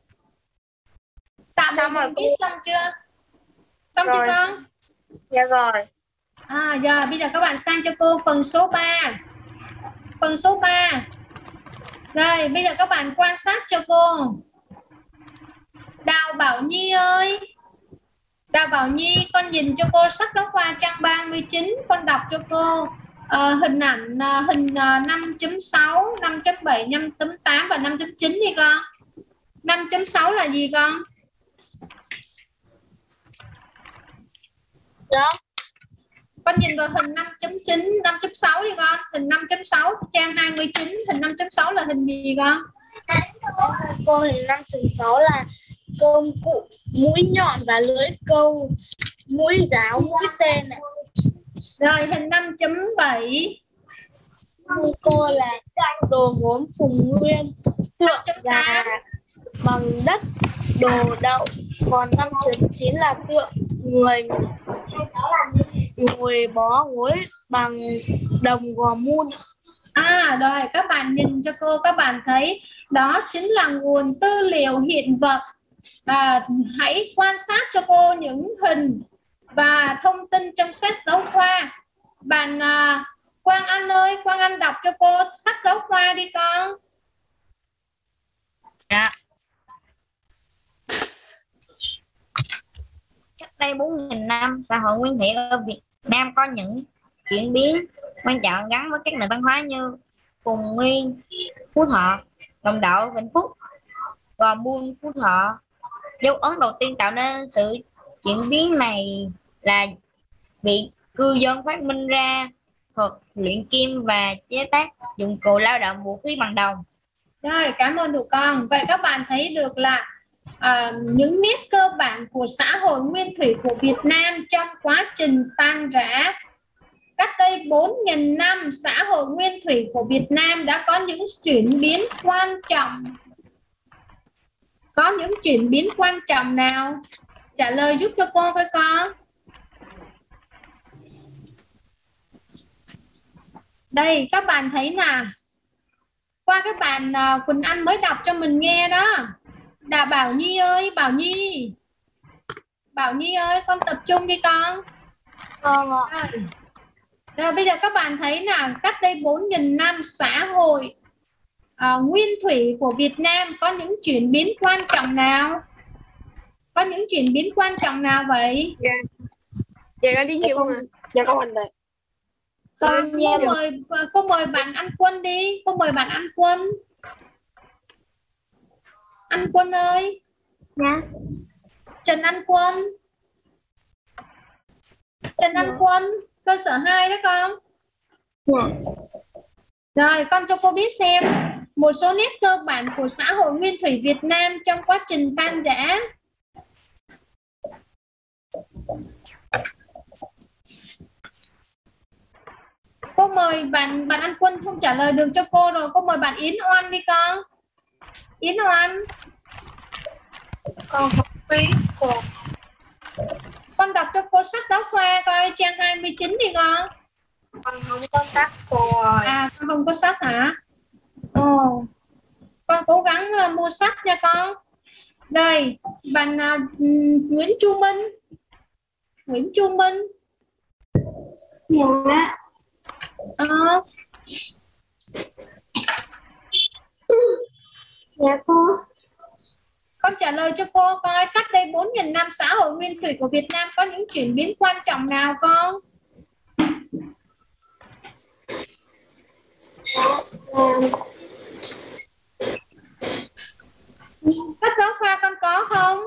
Tạ Bùi Đình viết xong chưa? Xong chưa con? Dạ rồi. À, giờ bây giờ các bạn sang cho cô phần số ba. Phần số ba. Rồi, bây giờ các bạn quan sát cho cô. Đào Bảo Nhi ơi. Đào Bảo Nhi, con nhìn cho cô sách giáo khoa trang ba mươi chín, con đọc cho cô à, hình ảnh à, hình à, năm chấm sáu, năm chấm bảy, năm chấm tám và năm chấm chín đi con. năm chấm sáu là gì con? Đó. Con nhìn vào hình năm chấm chín, năm chấm sáu đi con. Hình năm chấm sáu trang hai mươi chín, hình năm chấm sáu là hình gì con? Cô hình năm chấm sáu là công cụ mũi nhọn và lưỡi câu, mũi giáo, mũi tên này. Rồi hình năm chấm bảy. Cô là đồ gốm phùng nguyên, tượng gà bằng đất, đồ đậu. Còn năm chấm chín là tượng người ngồi bó gối bằng đồng gò mun. À rồi các bạn nhìn cho cô, các bạn thấy đó chính là nguồn tư liệu hiện vật. À, hãy quan sát cho cô những hình và thông tin trong sách giáo khoa. Bạn à, Quang Anh ơi, Quang Anh đọc cho cô sách giáo khoa đi con. Dạ. Cách đây bốn nghìn năm, xã hội nguyên thủy ở Việt Nam có những chuyển biến quan trọng gắn với các nền văn hóa như Phùng Nguyên, Phú Thọ, Đồng Đậu, Vĩnh Phúc, Gò Mun, Phú Thọ. Dấu ấn đầu tiên tạo nên sự chuyển biến này là việc cư dân phát minh ra thuật luyện kim và chế tác dụng cụ lao động vũ khí bằng đồng. Rồi, cảm ơn tụi con. Vậy các bạn thấy được là à, những nét cơ bản của xã hội nguyên thủy của Việt Nam trong quá trình tan rã. Cách đây bốn nghìn năm, xã hội nguyên thủy của Việt Nam đã có những chuyển biến quan trọng. Có những chuyển biến quan trọng nào? Trả lời giúp cho cô coi con. Đây, các bạn thấy nào. Qua các bạn uh, Quỳnh Anh mới đọc cho mình nghe đó. Đã Bảo Nhi ơi, Bảo Nhi. Bảo Nhi ơi, con tập trung đi con. Vâng ạ. Rồi. Rồi bây giờ các bạn thấy nào, cách đây bốn nghìn năm xã hội uh, nguyên thủy của Việt Nam có những chuyển biến quan trọng nào? Có những chuyển biến quan trọng nào vậy? Dạ, dạ con đi nhiều không ạ? Dạ con hoàn thành. Con cô mời cô mời bạn Anh Quân đi, cô mời bạn Anh Quân. Anh Quân ơi. Dạ. Trần Anh Quân. Trần Anh Quân, cơ sở hai đó con. Dạ. Rồi con cho cô biết xem một số nét cơ bản của xã hội nguyên thủy Việt Nam trong quá trình tan rã. Cô mời bạn bạn Anh Quân không trả lời được cho cô rồi, cô mời bạn Yến Oan đi con. Yến Oan. Con không biết cô. Con đọc cho cô sách giáo khoa coi trang hai mươi chín đi con. Con không có sách cô ơi. À con không có sách hả? Ồ. Con cố gắng uh, mua sách nha con. Đây, bạn uh, Nguyễn Chu Minh. Nguyễn Chu Minh. Dạ. Ờ. Dạ cô. Con trả lời cho cô coi cách đây bốn nghìn năm xã hội nguyên thủy của Việt Nam có những chuyển biến quan trọng nào con? Sách giáo khoa con có không?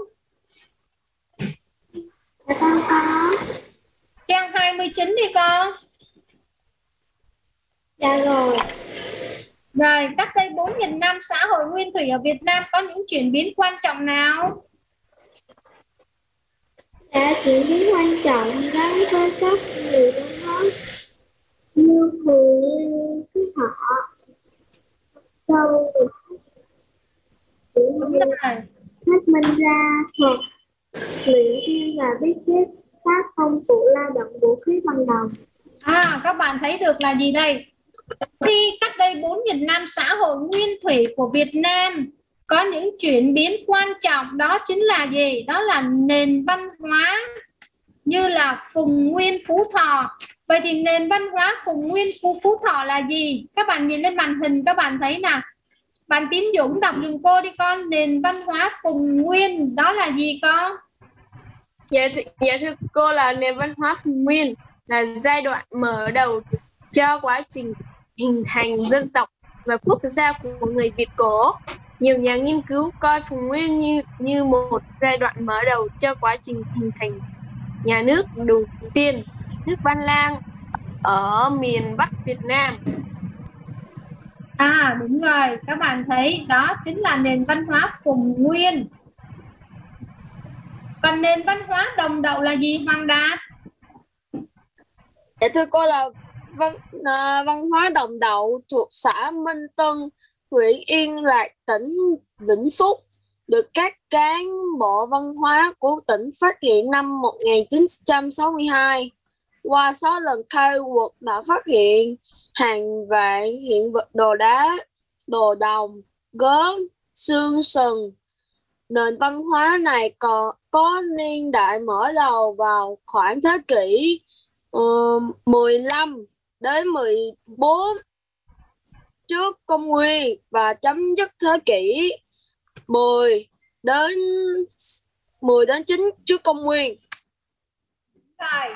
Dạ con có. Trang hai mươi chín đi con. Dạ rồi. Rồi, cách đây bốn nghìn năm xã hội nguyên thủy ở Việt Nam có những chuyển biến quan trọng nào? Đã chuyển biến quan trọng gắn với các người văn hóa như phù nguyên khí họ sâu Đúng rồi. phát minh ra thuật luyện kim và biết viết các công cụ lao động vũ khí bằng đồng. À, các bạn thấy được là gì đây? Khi cách đây bốn nghìn năm xã hội nguyên thủy của Việt Nam có những chuyển biến quan trọng, đó chính là gì? Đó là nền văn hóa như là Phùng Nguyên Phú Thọ. Vậy thì nền văn hóa Phùng Nguyên Phú, Phú Thọ là gì? Các bạn nhìn lên màn hình các bạn thấy nào. Bạn Tín Dũng đọc giùm cô đi con. Nền văn hóa Phùng Nguyên đó là gì con? Dạ, th dạ thưa cô, là nền văn hóa Phùng Nguyên là giai đoạn mở đầu cho quá trình hình thành dân tộc và quốc gia của người Việt cổ. Nhiều nhà nghiên cứu coi Phùng Nguyên như như một giai đoạn mở đầu cho quá trình hình thành nhà nước đầu tiên, nước Văn Lang ở miền Bắc Việt Nam. À đúng rồi, các bạn thấy đó chính là nền văn hóa Phùng Nguyên. Còn nền văn hóa Đồng Đậu là gì Hoàng Đạt? Dạ thưa cô, là văn à, văn hóa Đồng Đậu thuộc xã Minh Tân, huyện Yên Lạc, tỉnh Vĩnh Phúc, được các cán bộ văn hóa của tỉnh phát hiện năm một nghìn chín trăm sáu mươi hai. Qua sáu lần khai quật đã phát hiện hàng vạn hiện vật đồ đá, đồ đồng, gốm, xương sừng. Nền văn hóa này còn có niên đại mở đầu vào khoảng thế kỷ uh, mười lăm đến mười bốn trước công nguyên và chấm dứt thế kỷ mười đến mười đến chín trước công nguyên. Rồi.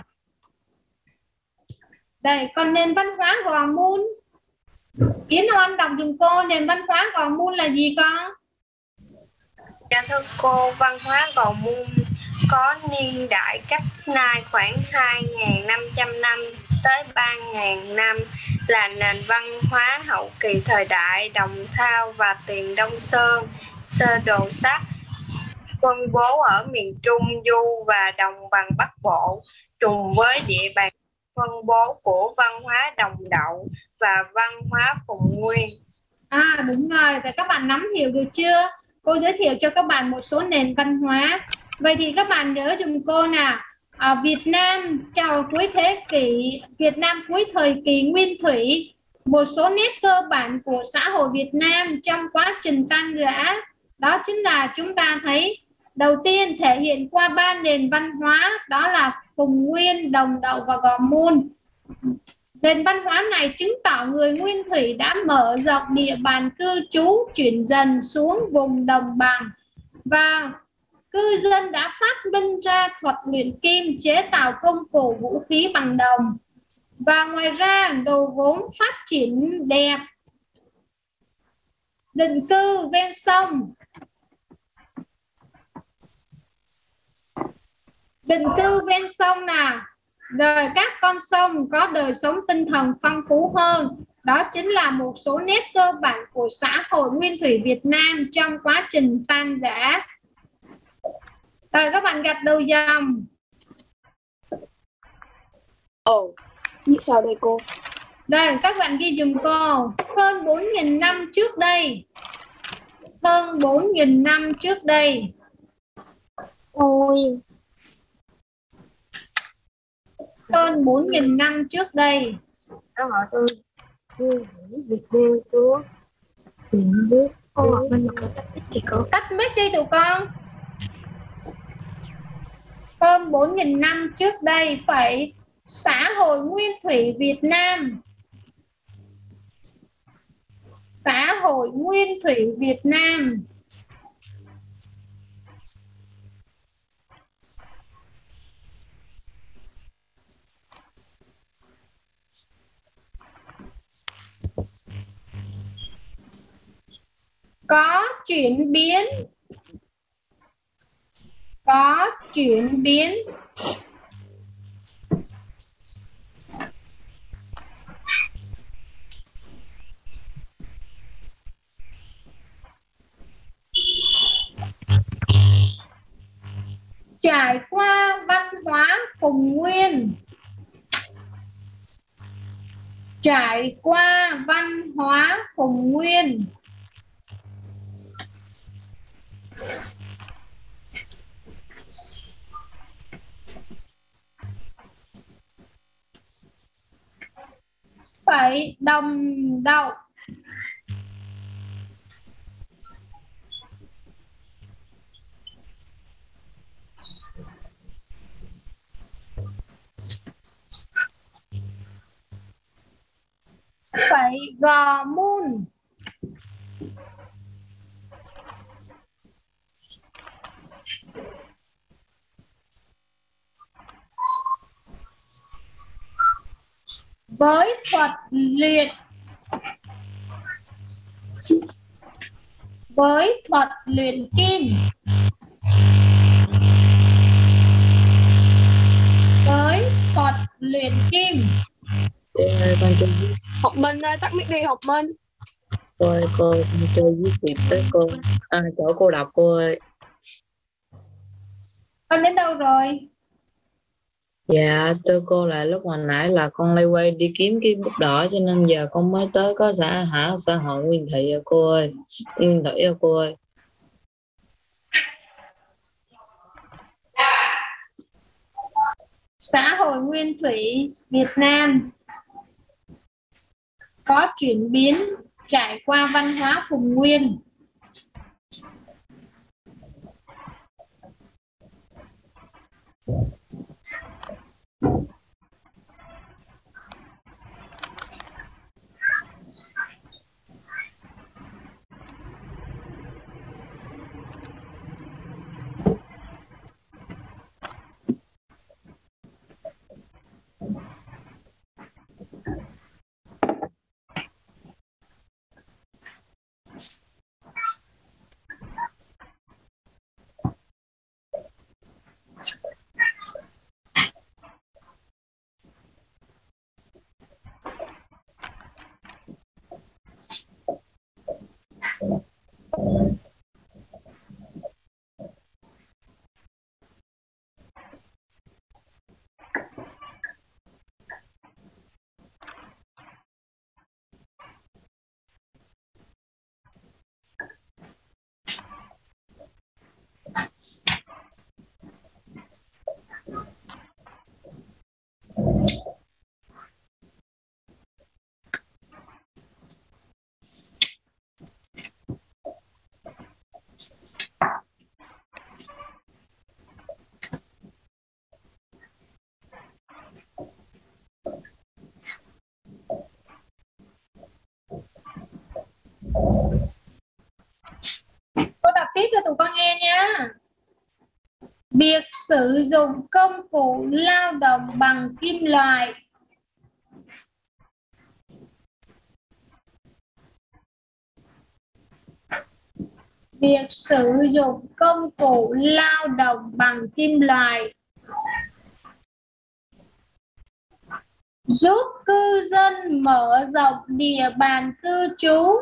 Đây, còn nền văn hóa Gò Mun. Kiến Oanh đọc dùm cô, nền văn hóa Gò Mun là gì con? Dạ thưa cô, văn hóa Gò Mun có niên đại cách nay khoảng hai nghìn năm trăm năm tới ba nghìn năm, là nền văn hóa hậu kỳ thời đại Đồng Thao và Tiền Đông Sơn, sơ đồ sắt, phân bố ở miền Trung Du và đồng bằng Bắc Bộ, trùng với địa bàn phân bố của văn hóa Đồng Đậu và văn hóa Phùng Nguyên. À đúng rồi, vậy các bạn nắm hiểu được chưa? Cô giới thiệu cho các bạn một số nền văn hóa. Vậy thì các bạn nhớ dùm cô nào, ở Việt Nam chào cuối thế kỷ, Việt Nam cuối thời kỳ nguyên thủy, một số nét cơ bản của xã hội Việt Nam trong quá trình tan rã, đó chính là chúng ta thấy đầu tiên thể hiện qua ba nền văn hóa, đó là Phùng Nguyên, Đồng Đậu và Gò Mun. Nền văn hóa này chứng tỏ người nguyên thủy đã mở rộng địa bàn cư trú, chuyển dần xuống vùng đồng bằng, và cư dân đã phát minh ra thuật luyện kim, chế tạo công cụ vũ khí bằng đồng. Và ngoài ra đồ gốm phát triển đẹp. Định cư ven sông. Định cư ven sông nào. Rồi các con sông có đời sống tinh thần phong phú hơn. Đó chính là một số nét cơ bản của xã hội nguyên thủy Việt Nam trong quá trình tan rã. Rồi các bạn gạch đầu dòng. Ồ, như sao đây cô? Đây, các bạn ghi dùm cô. Hơn bốn nghìn năm trước đây. Hơn bốn nghìn năm trước đây. Ôi. Hơn bốn nghìn năm trước đây. Đó hỏi tôi. Việc đeo của chuyện biết. Cô học bên một tách mic thì cô. Tách mic đi tụi con. Hơn bốn nghìn năm trước đây phải xã hội nguyên thủy Việt Nam. Xã hội nguyên thủy Việt Nam. Có chuyển biến. Có chuyển biến. Trải qua văn hóa Phùng Nguyên. Trải qua văn hóa Phùng Nguyên. Phải đồng đậu. Phải gò mun. Với thuật luyện. Với thuật luyện kim. Với thuật luyện kim. Học Minh ơi, tắt mic đi Học Minh. Cô ơi, cô con chưa viết kịp tới cô. À, chỗ cô đọc cô ơi. Con đến đâu rồi? Dạ thưa cô, là lúc hồi nãy là con lay quay đi kiếm cái bút đỏ, cho nên giờ con mới tới có xã hả xã hội Nguyên Thị rồi cô ơi. Nguyên Thủy rồi cô ơi. Xã hội Nguyên Thủy Việt Nam có chuyển biến trải qua văn hóa Phùng Nguyên. Cô đọc tiếp cho tụi con nghe nha. Việc sử dụng công cụ lao động bằng kim loại. Việc sử dụng công cụ lao động bằng kim loại giúp cư dân mở rộng địa bàn cư trú.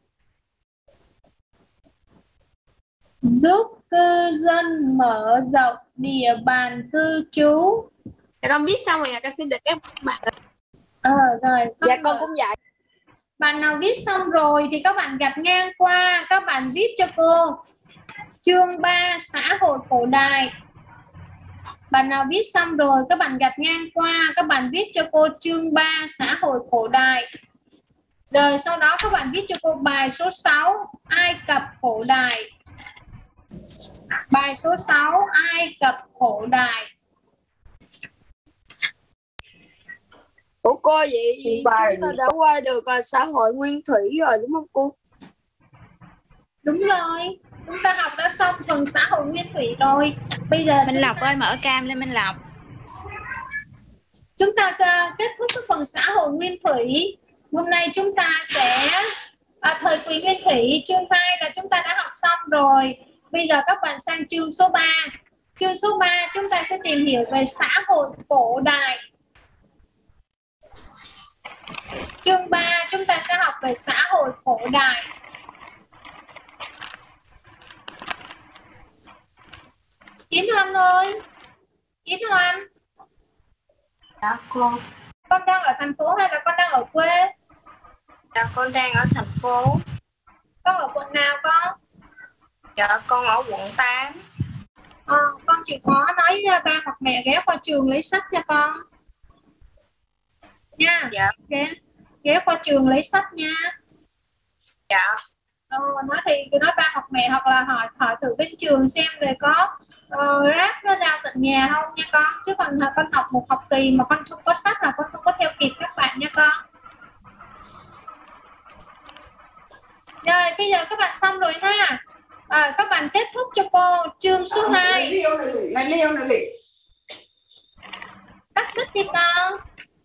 Giúp cư dân mở rộng địa bàn cư trú. Dạ con viết xong rồi, con xin được các bạn. Ờ rồi. Dạ con cũng vậy. Bạn nào viết xong rồi thì các bạn gạch ngang qua, các bạn viết cho cô chương ba xã hội cổ đại. Bạn nào viết xong rồi các bạn gạch ngang qua, các bạn viết cho cô chương ba xã hội cổ đại. Rồi sau đó các bạn viết cho cô bài số sáu Ai Cập cổ đại. Bài số sáu Ai Cập cổ đại. Ủa cô, vậy chúng ta đã qua được uh, xã hội Nguyên Thủy rồi đúng không cô? Đúng rồi, chúng ta học đã xong phần xã hội Nguyên Thủy rồi. Bây giờ Minh Lộc ơi, mở cam lên Minh Lộc. Chúng ta kết thúc cái phần xã hội Nguyên Thủy. Hôm nay chúng ta sẽ à, thời kỳ Nguyên Thủy chương hai là chúng ta đã học xong rồi. Bây giờ các bạn sang chương số ba. Chương số ba chúng ta sẽ tìm hiểu về xã hội cổ đại. Chương ba chúng ta sẽ học về xã hội cổ đại. Kiến Hoan ơi, Kiến Hoan. Dạ cô. Con đang ở thành phố hay là con đang ở quê? Dạ con đang ở thành phố. Con ở quận nào con? Dạ con ở quận tám. Ờ, con chịu khó nói với ba hoặc mẹ ghé qua trường lấy sách nha con. Nha. Dạ. Ghé, ghé qua trường lấy sách nha. Dạ. Ờ, nói thì cứ nói ba hoặc mẹ hoặc là hỏi hỏi thử bên trường xem rồi có uh, rác nó giao tận nhà không nha con. Chứ còn là con học một học kỳ mà con không có sách là con không có theo kịp các bạn nha con. Rồi bây giờ các bạn xong rồi ha. À, các bạn kết thúc cho cô chương số hai. Tắt mic đi con.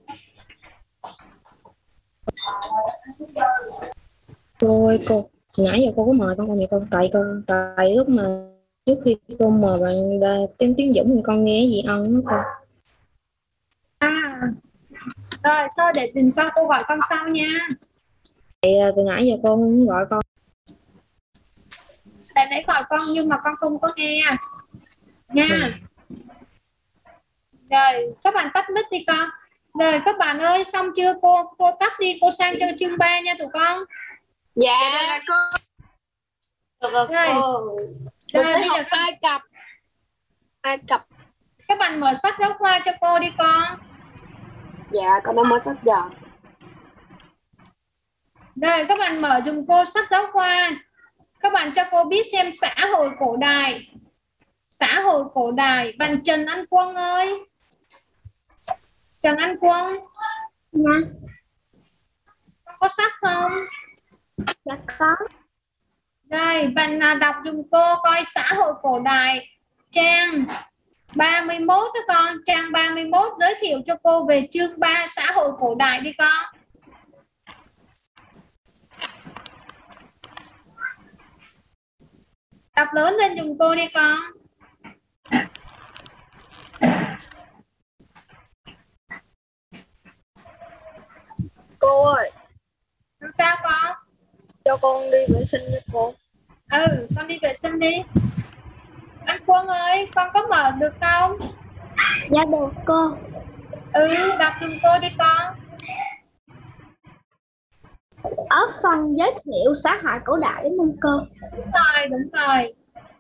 Cô ơi cô, nãy giờ cô có mời con con này con tại con tại lúc mà trước khi cô mời bạn ra tiếng tiếng Dũng thì con nghe gì ân đó cô. À, rồi thôi để tuần sau cô gọi con sau nha. Tại từ nãy giờ cô không gọi con. Tại nãy gọi con nhưng mà con không có nghe nha. Ừ. Rồi các bạn tắt mic đi con. Rồi các bạn ơi xong chưa cô? Cô tắt đi, cô sang cho chương ba nha tụi con. Dạ. Được rồi cô. Mình Rồi, sẽ bây học giờ các, Ai Cập. Ai Cập. các bạn mở sách giáo khoa cho cô đi con. Dạ con đã mở sách giờ. Rồi các bạn mở dùm cô sách giáo khoa. Các bạn cho cô biết xem xã hội cổ đại. Xã hội cổ đại. Bạn Trần Anh Quân ơi. Trần Anh Quân. Dạ. Có sách không? Dạ có. Đây, bạn đọc dùm cô coi xã hội cổ đại trang ba mươi mốt đó con. Trang ba mươi mốt giới thiệu cho cô về chương ba xã hội cổ đại đi con. Đọc lớn lên dùm cô đi con. Cô ơi. Làm sao con? Cho con đi vệ sinh với cô. Ừ, con đi vệ sinh đi. Anh Quân ơi, con có mở được không? Dạ được cô. Ừ, đọc dùm cô đi con. Ở phần giới thiệu xã hội cổ đại đúng không cô? Đúng rồi, đúng rồi.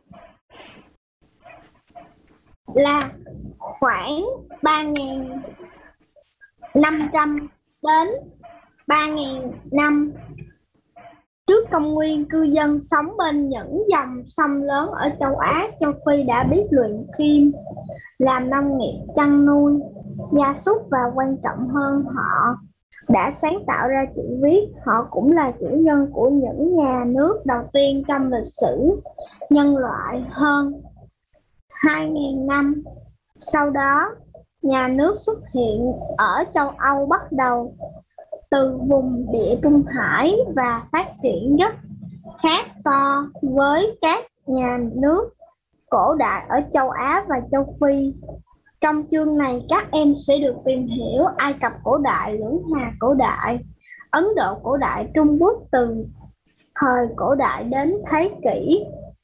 Là khoảng ba nghìn năm trăm đến ba nghìn năm trước công nguyên, cư dân sống bên những dòng sông lớn ở châu Á, châu Phi đã biết luyện kim, làm nông nghiệp, chăn nuôi gia súc và quan trọng hơn họ đã sáng tạo ra chữ viết. Họ cũng là chủ nhân của những nhà nước đầu tiên trong lịch sử nhân loại. Hơn hai nghìn năm sau đó, nhà nước xuất hiện ở châu Âu bắt đầu từ vùng Địa Trung Hải và phát triển rất khác so với các nhà nước cổ đại ở châu Á và châu Phi. Trong chương này các em sẽ được tìm hiểu Ai Cập cổ đại, Lưỡng Hà cổ đại, Ấn Độ cổ đại, Trung Quốc từ thời cổ đại đến thế kỷ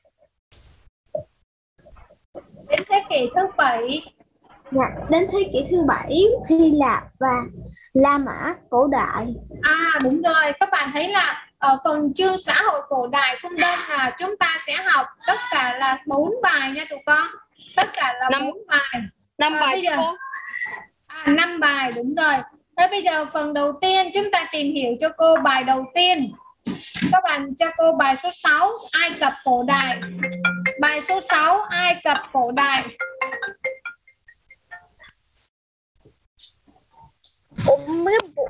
Đến thế kỷ thứ bảy. Dạ, đến thế kỷ thứ bảy, Hy Lạp và La Mã cổ đại. À đúng rồi, các bạn thấy là ở phần chương xã hội cổ đại phương Đông là chúng ta sẽ học tất cả là bốn bài nha tụi con. Tất cả là bốn bài. Năm à, bài chứ cô. À, năm bài đúng rồi. Thế bây giờ phần đầu tiên chúng ta tìm hiểu cho cô bài đầu tiên. Các bạn cho cô bài số sáu, Ai Cập cổ đại. Bài số sáu, Ai Cập cổ đại. Ủa, mấy bộ...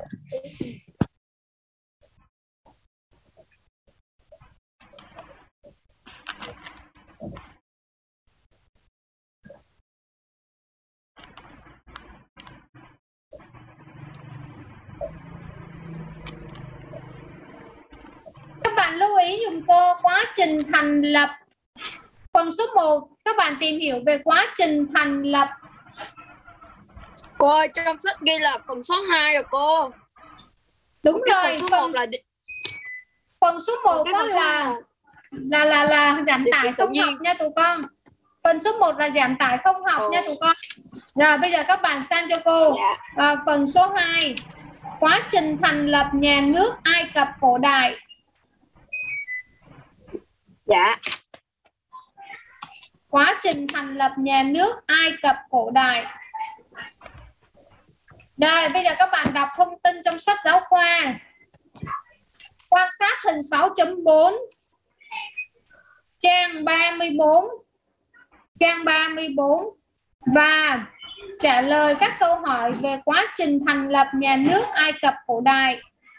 Các bạn lưu ý dùm cô quá trình thành lập. Phần số một, các bạn tìm hiểu về quá trình thành lập. Cô ơi, trong sách ghi là phần số hai rồi cô. Đúng cái rồi, phần số phần, một là phần số một đó là, là là là giảm Điều tải kiện tự không nhiên. học nha tụi con. Phần số một là giảm tải không học Ồ. nha tụi con. Rồi bây giờ các bạn sang cho cô. Dạ. À, phần số hai. Quá trình thành lập nhà nước Ai Cập cổ đại. Dạ. Quá trình thành lập nhà nước Ai Cập cổ đại. Đây, bây giờ các bạn đọc thông tin trong sách giáo khoa. Quan sát hình sáu chấm bốn, trang ba mươi bốn, trang ba mươi bốn và trả lời các câu hỏi về quá trình thành lập nhà nước Ai Cập cổ đại.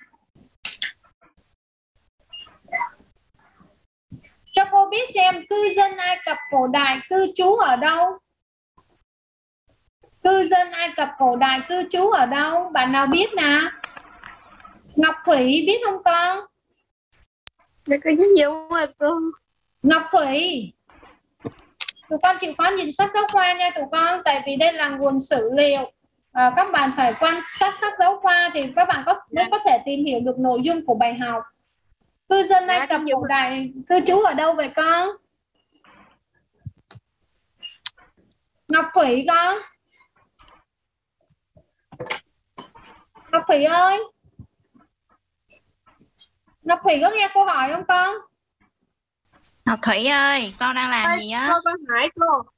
Cho cô biết xem cư dân Ai Cập cổ đại cư trú ở đâu? Cư dân Ai Cập cổ đại cư trú ở đâu? Bạn nào biết nào? Ngọc Thủy biết không con? Nó có rất nhiều mà cô. Ngọc Thủy, tụi con chịu khó nhìn sách giáo khoa nha tụi con, tại vì đây là nguồn sử liệu. À, các bạn phải quan sát sách giáo khoa thì các bạn có mới có thể tìm hiểu được nội dung của bài học. Cư dân Ai Cập cổ đại cư trú ở đâu vậy con? Ngọc Thủy con. Ngọc Thủy ơi, Ngọc Thủy có nghe câu hỏi không con? Ngọc Thủy ơi, con đang làm Ê, gì á? Cô con hỏi cô.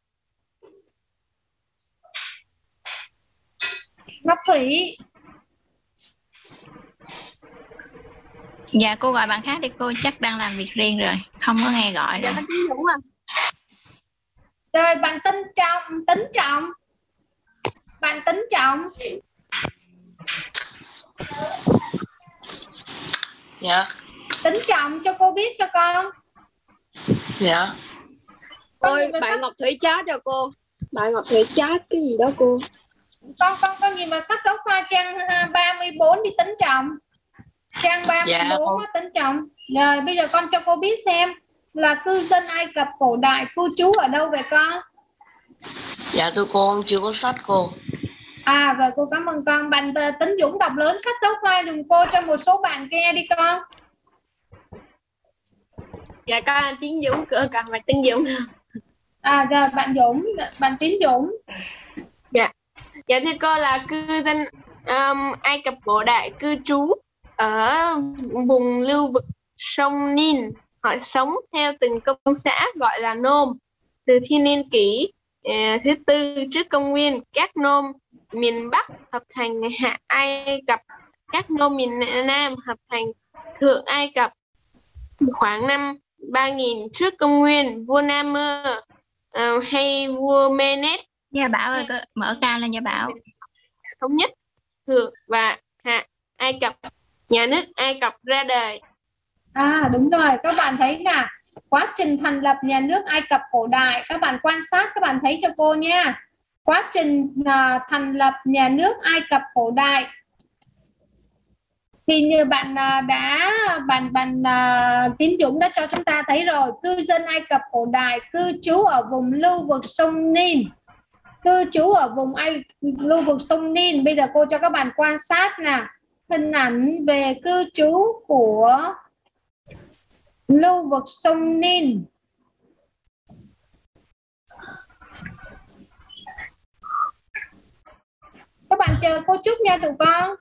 Ngọc Thủy. Dạ cô gọi bạn khác đi cô, chắc đang làm việc riêng rồi, không có nghe gọi rồi. Dạ, Tiến Dũng à. Rồi bạn Tính Trọng, Tính Trọng. Bạn Tính Trọng. Dạ. Tính Trọng cho cô biết cho con. Dạ. Ôi, bạn Ngọc Thủy chat cho cô. Bạn Ngọc Thủy chat cái gì đó cô. Con con con nhìn vào sách giáo khoa trang ba mươi bốn đi Tính Trọng. Trang ba mươi bốn Dạ, Tính Trọng. Rồi bây giờ con cho cô biết xem là cư dân Ai Cập cổ đại cư trú ở đâu vậy con? Dạ thưa cô, chưa có sách cô. À rồi cô cảm ơn con. Bạn Tính Dũng đọc lớn sách giáo khoa dùm cô cho một số bạn nghe đi con. Dạ con Tiến Dũng, cơ cả bạn Tiến Dũng. À rồi bạn Dũng, bạn Tiến Dũng. Dạ. Dạ thưa cô là cư dân um, Ai Cập cổ đại cư trú ở vùng lưu vực sông Nin. Họ sống theo từng công xã gọi là nôm. Từ thiên niên kỷ uh, thứ tư trước công nguyên, các nôm miền Bắc hợp thành Hạ Ai Cập, các nôm miền Nam hợp thành Thượng Ai Cập. Khoảng năm ba nghìn trước công nguyên, vua Nam Mơ uh, hay vua Menet Gia Bảo ơi, cứ mở cao lên Gia Bảo. thống nhất Thượng và Hạ Ai Cập, nhà nước Ai Cập ra đời. À đúng rồi, các bạn thấy nè, quá trình thành lập nhà nước Ai Cập cổ đại, các bạn quan sát các bạn thấy cho cô nha. Quá trình uh, thành lập nhà nước Ai Cập cổ đại thì như bạn uh, đã bạn bạn uh, Tiến Dũng đã cho chúng ta thấy rồi, cư dân Ai Cập cổ đại cư trú ở vùng lưu vực sông Nin. Cư trú ở vùng Ai lưu vực sông Nin. Bây giờ cô cho các bạn quan sát nè, hình ảnh về cư trú của lưu vực sông Nin. Các bạn chờ cô chút nha tụi con.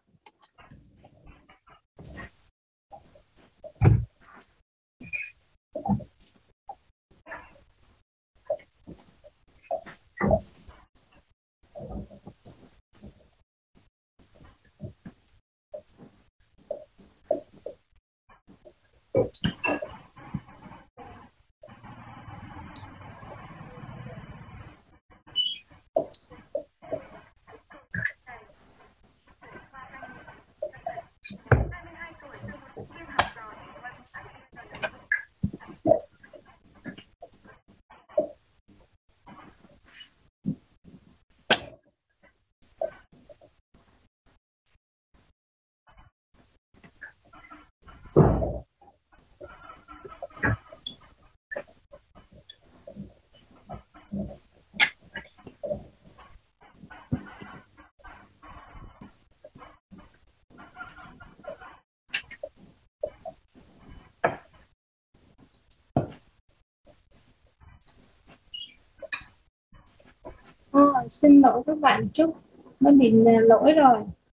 xin lỗi các bạn chút, nó bị lỗi rồi.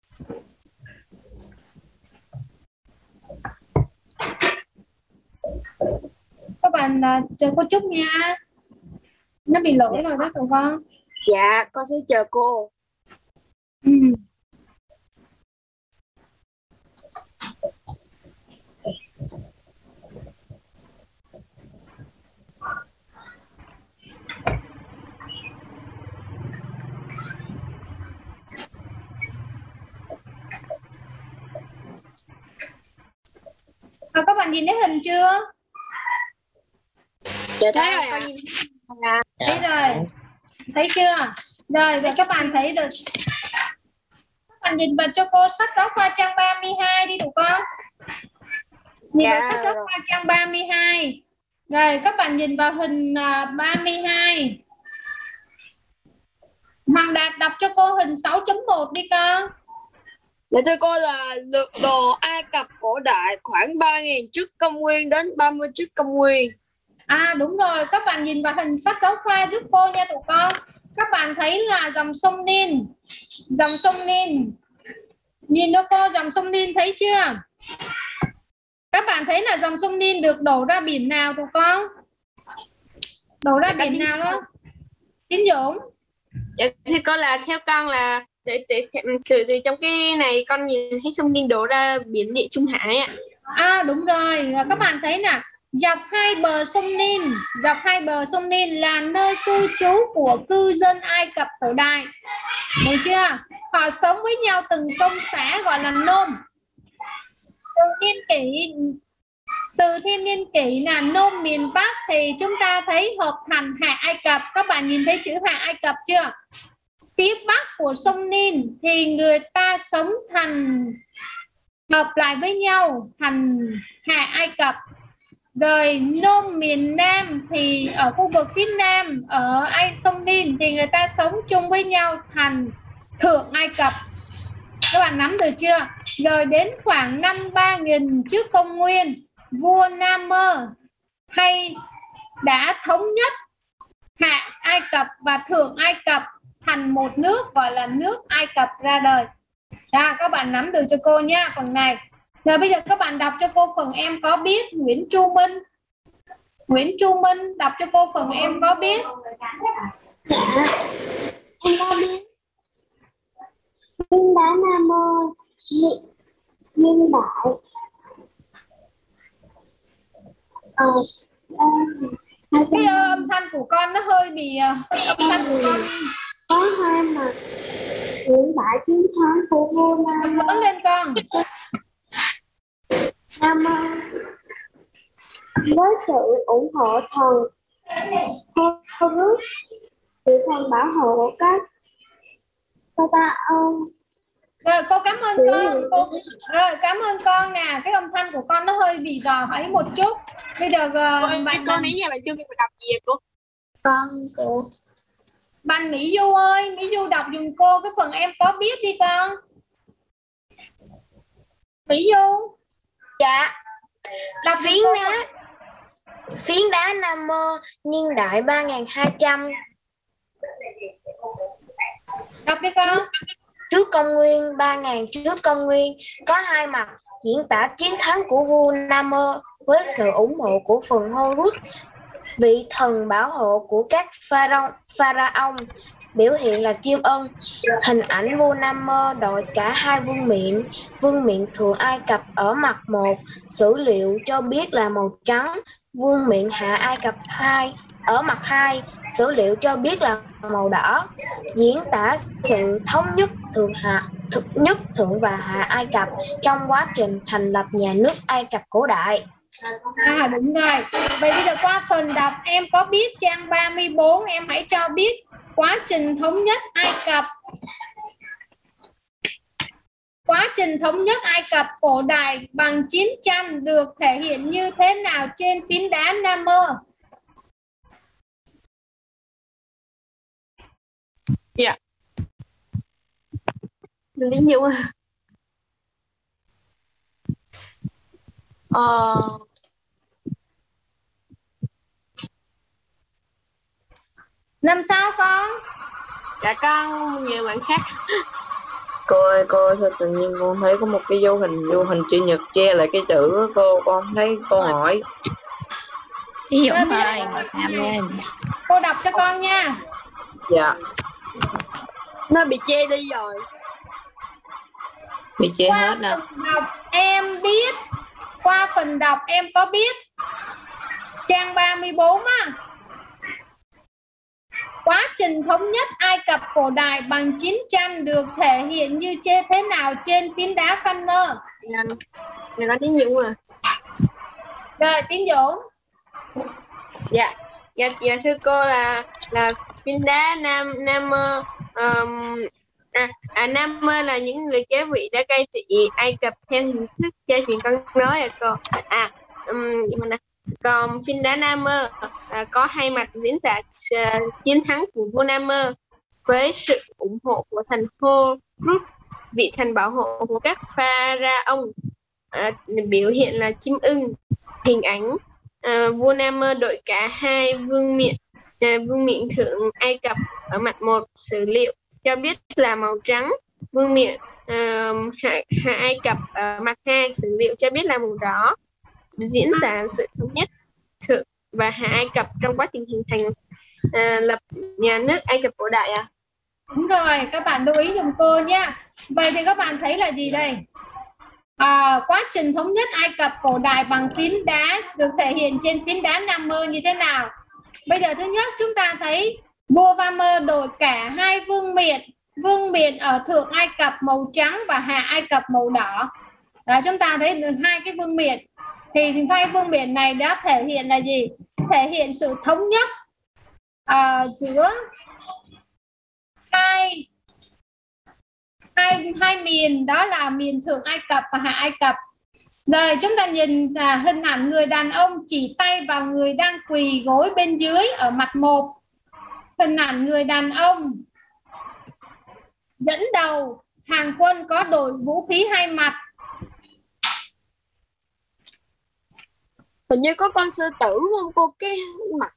Các bạn uh, chờ cô chút nha, nó bị lỗi rồi đó được không? Dạ, con sẽ chờ cô. Ừ. À, các bạn nhìn thấy hình chưa? Dạ thấy rồi ạ. À. Thấy rồi, thấy chưa? Rồi, rồi các bạn thấy được. Các bạn nhìn vào cho cô sách giáo khoa trang ba mươi hai đi được không? Nhìn vào sách giáo khoa trang ba mươi hai. Rồi, các bạn nhìn vào hình uh, ba mươi hai. Hoàng Đạt đọc cho cô hình sáu chấm một đi con. Dạ thưa cô là lược đồ Ai Cập cổ đại khoảng ba nghìn trước công nguyên đến ba mươi trước công nguyên. À đúng rồi, các bạn nhìn vào hình sách giáo khoa giúp cô nha tụi con. Các bạn thấy là dòng sông Nin. Dòng sông Nin. Nhìn cho cô dòng sông Nin thấy chưa? Các bạn thấy là dòng sông Nin được đổ ra biển nào tụi con? Đổ ra biển nào đó? Tín Dũng. Dạ thưa cô là theo con là để, để, từ, từ trong cái này con nhìn thấy sông Nin đổ ra biển Địa Trung Hải ạ. À đúng rồi, các bạn thấy nè, dọc hai bờ sông Nin, dọc hai bờ sông Nin là nơi cư trú của cư dân Ai Cập cổ đại. Được chưa? Họ sống với nhau từng công xã gọi là nôm. Từ niên kỷ từ thiên niên kỷ là nôm miền Bắc thì chúng ta thấy hợp thành Hạ Ai Cập. Các bạn nhìn thấy chữ Hạ Ai Cập chưa? Phía bắc của sông Nin thì người ta sống thành hợp lại với nhau thành Hạ Ai Cập. Rồi nôm miền Nam thì ở khu vực phía Nam ở Ai sông Nin thì người ta sống chung với nhau thành Thượng Ai Cập. Các bạn nắm được chưa? Rồi đến khoảng năm ba nghìn trước công nguyên, vua Nam Mơ hay đã thống nhất Hạ Ai Cập và Thượng Ai Cập thành một nước gọi là nước Ai Cập ra đời. À, các bạn nắm được cho cô nha phần này. Rồi bây giờ các bạn đọc cho cô phần em có biết. Nguyễn Chu Minh. Nguyễn Chu Minh đọc cho cô phần em có biết. Dạ, em có biết. Viên đá Nam Mơ niên đại ờ, cái âm thanh của con nó hơi bị âm thanh của con có hai mặt hiện tại chiến thắng của vua Nam Mơ lên con. Nam Mơ với sự ủng hộ thần Horus, sự thần bảo hộ các cô ta ông. Rồi cô cảm ơn con. Cô... Rồi cảm ơn con nè. Cái âm thanh của con nó hơi bị gò ấy một chút. Bây giờ cô, bạn cô nãy giờ bạn chưa biết đọc gì vậy cô? Con cô. Bạn Mỹ Du ơi, Mỹ Du đọc giùm cô cái phần em có biết đi con. Mỹ Du. Dạ. Đọc phiến đá. Phiến đá Nam Mơ niên đại ba nghìn hai trăm. Đọc đi con. Trước công nguyên ba nghìn trước công nguyên có hai mặt diễn tả chiến thắng của vua Nam Mơ với sự ủng hộ của phần Horus, vị thần bảo hộ của các pharaoh, pharaoh biểu hiện là chim ưng. Hình ảnh vua Nam Mơ đội cả hai vương miện. Vương miện Thượng Ai Cập ở mặt một, sử liệu cho biết là màu trắng. Vương miện Hạ Ai Cập hai ở mặt hai, sử liệu cho biết là màu đỏ, diễn tả sự thống nhất thượng hạ thực nhất thượng và Hạ Ai Cập trong quá trình thành lập nhà nước Ai Cập cổ đại. À đúng rồi. Vậy bây giờ qua phần đọc em có biết trang ba mươi bốn, em hãy cho biết quá trình thống nhất Ai Cập. Quá trình thống nhất Ai Cập cổ đại bằng chiến tranh được thể hiện như thế nào trên phiến đá Nam Mơ? Dạ. Đừng đi nhiều. Ờ... Làm sao con? Dạ con nhờ bạn khác. Cô ơi, cô ơi, sao tự nhiên con thấy có một cái vô hình vô hình chữ nhật che lại cái chữ đó, cô con không thấy câu hỏi. Chị Dũng ơi, ngồi cam lên. Cô đọc cho con nha. Dạ. Nó bị che đi rồi. Bị che Qua hết nè. phần đọc em biết. Qua phần đọc em có biết. Trang ba mươi bốn á. Quá trình thống nhất Ai Cập cổ đại bằng chiến tranh được thể hiện như trên thế nào trên phiến đá Phaner? Này có tiếng Dũng à? Rồi, tiếng Dũng. Dạ, dạ, dạ thưa cô là là phiến đá Nam Nam um, à, à Nam là những người kế vị đã cai trị Ai Cập theo hình thức chơi chuyện con nói à cô. À, um, nhưng mà còn phiến đá Nam Mơ à, có hai mặt diễn tả uh, chiến thắng của vua Nam Mơ với sự ủng hộ của thành Horus, vị thần bảo hộ của các pharaoh, à, biểu hiện là chim ưng. Hình ảnh à, vua Nam Mơ đội cả hai vương miện à, vương miện thượng Ai Cập ở mặt một, sử liệu cho biết là màu trắng. Vương miện à, hạ, hạ Ai Cập ở mặt hai, sử liệu cho biết là màu đỏ, diễn tả sự thống nhất thượng và hạ Ai Cập trong quá trình hình thành à, lập nhà nước Ai Cập cổ đại à? Đúng rồi, các bạn lưu ý giùm cô nha. Vậy thì các bạn thấy là gì đây? À, quá trình thống nhất Ai Cập cổ đại bằng phiến đá được thể hiện trên phiến đá Nam Mơ như thế nào? Bây giờ thứ nhất chúng ta thấy vua Vamơ đổi cả hai vương miện, vương miện ở thượng Ai Cập màu trắng và hạ Ai Cập màu đỏ. Đó, chúng ta thấy hai cái vương miện. Thì hai vương miện này đã thể hiện là gì? Thể hiện sự thống nhất à, giữa hai hai hai miền, đó là miền thượng Ai Cập và hạ Ai Cập. Rồi chúng ta nhìn là hình ảnh người đàn ông chỉ tay vào người đang quỳ gối bên dưới ở mặt một. Hình ảnh người đàn ông dẫn đầu hàng quân có đội vũ khí hai mặt. Hình như có con sư tử không cô? Cái mặt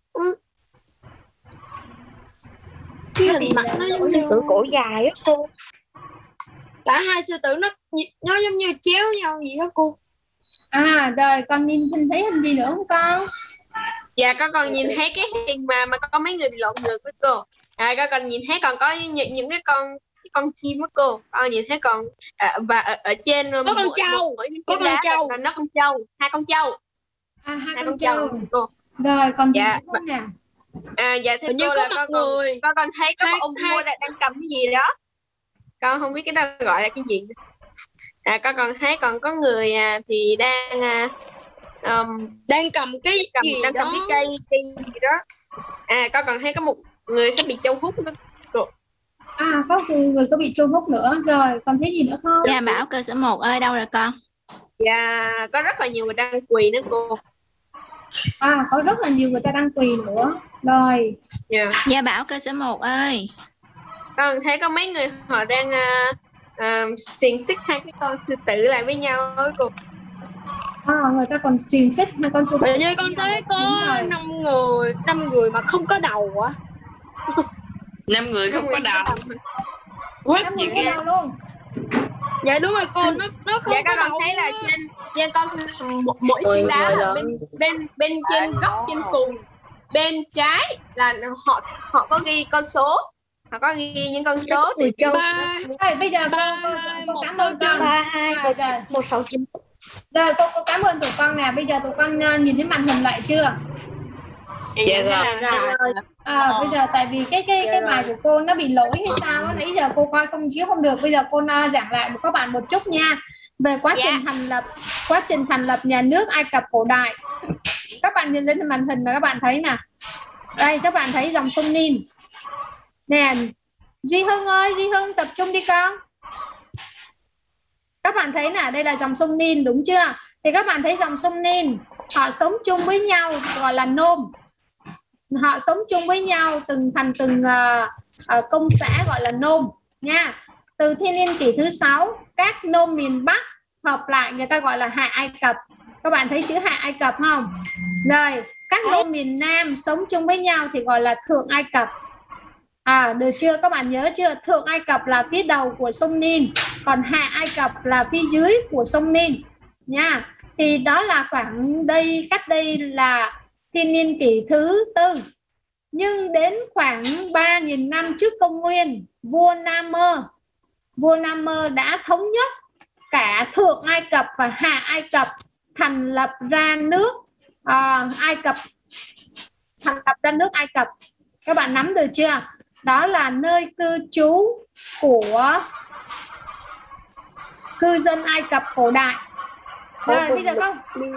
cái hình mặt nó giống như sư tử cổ dài á cô. Cả hai sư tử nó nó giống như chéo nhau vậy đó cô. À rồi, con nhìn hình thấy hình gì nữa không con? Dạ con còn nhìn thấy cái hình mà mà có mấy người bị lộn ngược với cô. À con còn nhìn thấy còn có những, những cái con cái con chim với cô. Con nhìn thấy còn à, và ở, ở trên có một, con trâu, một, có con trâu, là nó con trâu, hai con trâu. À, hai, hai con, con trâu cô. Rồi còn dạ không nè. À dạ thưa hình cô như là có con người. con còn thấy có hai, một ông hai... vua đang, đang cầm cái gì đó. Con không biết cái đó gọi là cái gì. À con còn thấy còn có người à, thì đang à, um, đang cầm cái cầm, gì đang đó. cầm cái cây cây gì đó. À con còn thấy có một người sẽ bị châu hút đó. Cô. À có người có bị trôi hút nữa. Rồi còn thấy gì nữa không? Dạ Bảo cơ sở một ơi, đâu rồi con? Dạ có rất là nhiều người đang quỳ nữa cô. À có rất là nhiều người ta đang quỳ nữa. Rồi yeah. Dạ Bảo cơ sở một ơi. Con thấy có mấy người họ đang uh, uh, xiềng xích hai cái con sư tử lại với nhau đó cô. À, người ta còn xiềng xích hai con sư tử. Như con thấy có năm người năm người mà không có đầu á. Năm người không có đầu. Năm người có đầu luôn. Dạ đúng rồi cô, nó nó không dạ, có con đầu. thấy là trên trên con mỗi phiến đá là bên bên bên trên góc trên cùng bên trái là họ họ có ghi con số, họ có ghi những con số thì châu. Đây bây giờ ba cô, hai cô, cô một cảm sáu ơn chín con. ba hai một sáu chín. Rồi cô, cô cảm ơn tụi con nè. Bây giờ tụi con uh, nhìn thấy màn hình lại chưa? Dạ rồi. À, bây giờ tại vì cái cái cái bài của cô nó bị lỗi hay sao á, nãy giờ cô coi không chiếu không được. Bây giờ cô uh, giảng lại với các bạn một chút nha, về quá trình thành lập quá trình thành lập nhà nước Ai Cập cổ đại. Các bạn nhìn lên màn hình mà các bạn thấy nè. Đây các bạn thấy dòng sông Nin nè. Duy Hưng ơi, Duy Hưng tập trung đi con. Các bạn thấy nè, đây là dòng sông Nin đúng chưa? Thì các bạn thấy dòng sông Nin họ sống chung với nhau gọi là nôm. Họ sống chung với nhau từng thành từng uh, uh, công xã gọi là nôm nha. Từ thiên niên kỷ thứ sáu, các nôm miền Bắc hợp lại người ta gọi là Hạ Ai Cập. Các bạn thấy chữ Hạ Ai Cập không? Rồi các nôm miền Nam sống chung với nhau thì gọi là Thượng Ai Cập. À, được chưa? Các bạn nhớ chưa? Thượng Ai Cập là phía đầu của sông Nin, còn Hạ Ai Cập là phía dưới của sông Nin nha. Thì đó là khoảng đây, cách đây là thiên niên kỷ thứ tư. Nhưng đến khoảng ba nghìn năm trước công nguyên, vua Nam Mơ vua Nam Mơ đã thống nhất cả Thượng Ai Cập và Hạ Ai Cập, thành lập ra nước uh, Ai Cập, thành lập ra nước Ai Cập. Các bạn nắm được chưa? Đó là nơi cư trú của cư dân Ai Cập cổ đại. Rồi bây giờ không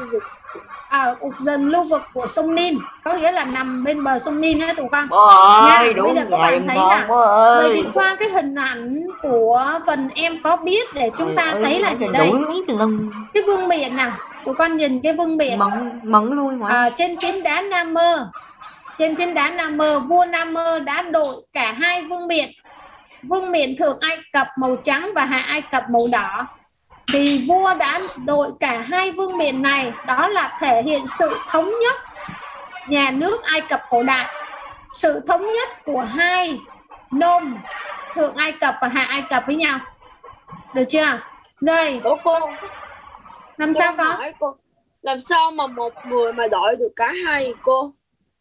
ở gần lưu vực của sông Nin, có nghĩa là nằm bên bờ sông Nin á tụi con. Nha, bây giờ các bạn thấy là bởi vì qua cái hình ảnh của phần em có biết để chúng ta thấy là gì đây? Cái vương miện nè, tụi con nhìn cái vương miện mẫn luôn à, trên phiến đá Nam Mơ. Trên phiến đá Nam Mơ, vua Nam Mơ đã đội cả hai vương miện, vương miện Thượng Ai Cập màu trắng và Hạ Ai Cập màu đỏ. Thì vua đã đội cả hai vương miện này, đó là thể hiện sự thống nhất nhà nước Ai Cập cổ đại, sự thống nhất của hai nôm Thượng Ai Cập và Hạ Ai Cập với nhau. Được chưa? Rồi. Ủa cô, làm cô sao có? cô? Làm sao mà một người mà đội được cả hai cô?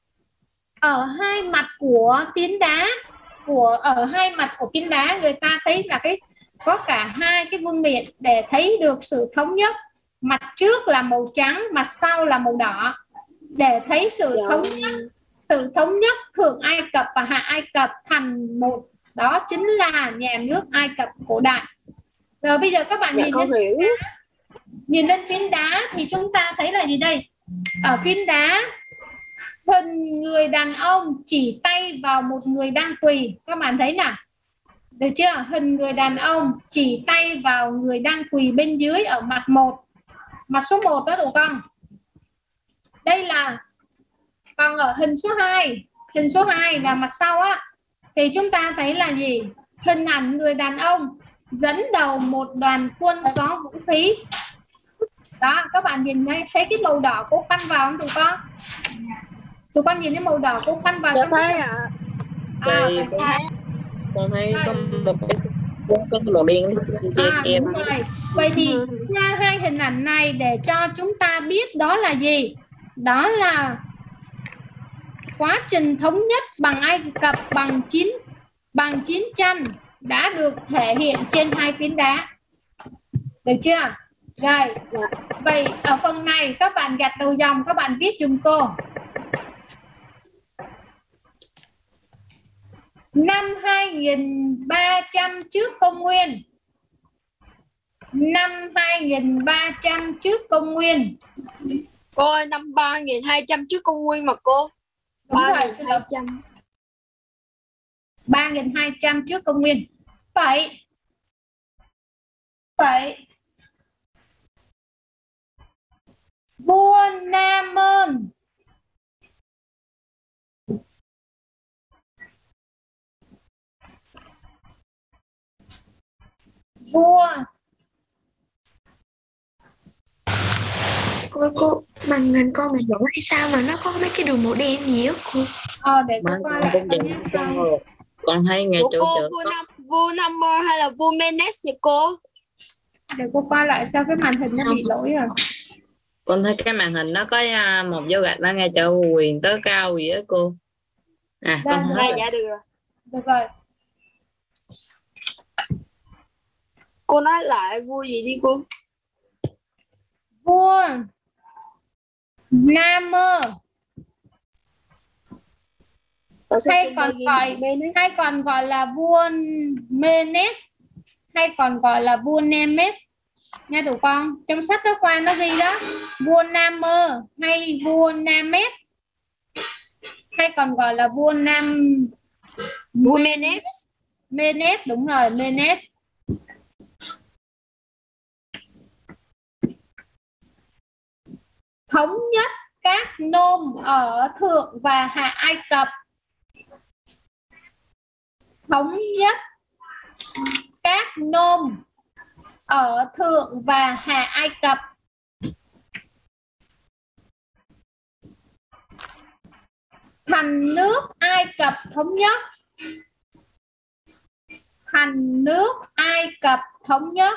Ở hai mặt của phiến đá, của ở hai mặt của phiến đá người ta thấy là cái có cả hai cái vương miện để thấy được sự thống nhất. Mặt trước là màu trắng, mặt sau là màu đỏ, để thấy sự Dạ. thống nhất, sự thống nhất Thượng Ai Cập và Hạ Ai Cập thành một, đó chính là nhà nước Ai Cập cổ đại. Rồi bây giờ các bạn Dạ, nhìn con lên hiểu. phiến đá, nhìn lên phiến đá thì chúng ta thấy là gì đây? Ở phiến đá, hình người đàn ông chỉ tay vào một người đang quỳ, các bạn thấy nào? Được chưa? Hình người đàn ông chỉ tay vào người đang quỳ bên dưới ở mặt một, mặt số một đó tụi con. Đây là, còn ở hình số hai, hình số hai là mặt sau á, thì chúng ta thấy là gì? Hình ảnh người đàn ông dẫn đầu một đoàn quân có vũ khí. Đó, các bạn nhìn thấy, thấy cái màu đỏ cô khoanh vào không tụi con? Tụi con nhìn cái màu đỏ cô khoanh vào. Dạ trong thấy cái... ạ. À, Thì con, thấy. con thấy có một cái có cái màu đen À, kia. đúng rồi. Vậy thì qua hai hình ảnh này để cho chúng ta biết đó là gì? Đó là quá trình thống nhất bằng Ai Cập bằng chiến bằng chiến tranh đã được thể hiện trên hai phiến đá. Được chưa? Rồi. Vậy ở phần này các bạn gạch đầu dòng, các bạn viết giùm cô. Năm hai nghìn ba trăm trước công nguyên. Năm hai nghìn ba trăm trước công nguyên. Cô ơi, năm ba nghìn hai trăm trước công nguyên mà cô. Đúng rồi, ba nghìn hai trăm. ba nghìn hai trăm trước công nguyên. Vậy Vậy vua Nam Môn vua Cô cô màn hình con mình đổi hay sao mà nó có mấy cái đường màu đen gì á cô? Ờ, để cô Mà coi con lại cũng coi vậy nhé. xong rồi. Con thấy ngay Ủa chỗ cô, chợ vua năm vua năm mơ hay là vua Menes vậy cô? Để cô coi lại sao cái màn hình nó bị lỗi rồi. con thấy cái màn hình nó có à, một dấu gạch nó ngay chỗ quyền tới cao gì đó cô. À Đây, con được thấy À, dạ được rồi. Được rồi. Cô nói lại vua gì đi cô? Vua Nam Mơ hay còn gọi hay còn gọi là vua Menes, hay còn gọi là vua Nemes nha tụi con. Trong sách giáo khoa nó ghi đó, vua Nam Mơ hay vua Nemes, hay còn gọi là vua Nam Vua Menes. Menes, đúng rồi, Menes. Thống nhất các nôm ở Thượng và Hạ Ai Cập. Thống nhất các nôm ở Thượng và Hạ Ai Cập. Thành nước Ai Cập thống nhất. thành nước Ai Cập thống nhất.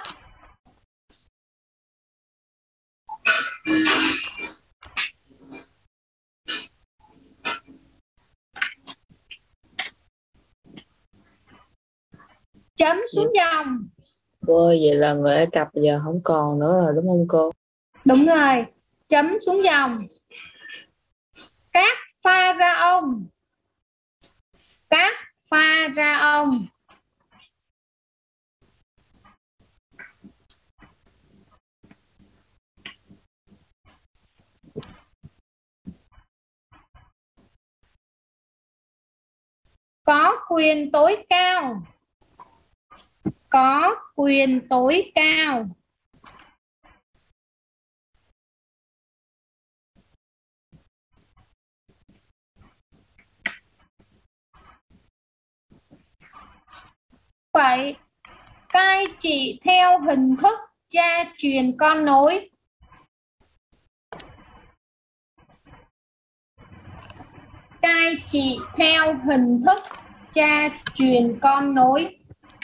Chấm xuống dòng. Cô ơi, vậy là người Ai Cập giờ không còn nữa rồi đúng không cô? Đúng rồi, chấm xuống dòng. Các pharaoh, các pharaoh có quyền tối cao, có quyền tối cao phải cai trị theo hình thức cha truyền con nối. Cai trị theo hình thức cha truyền con nối.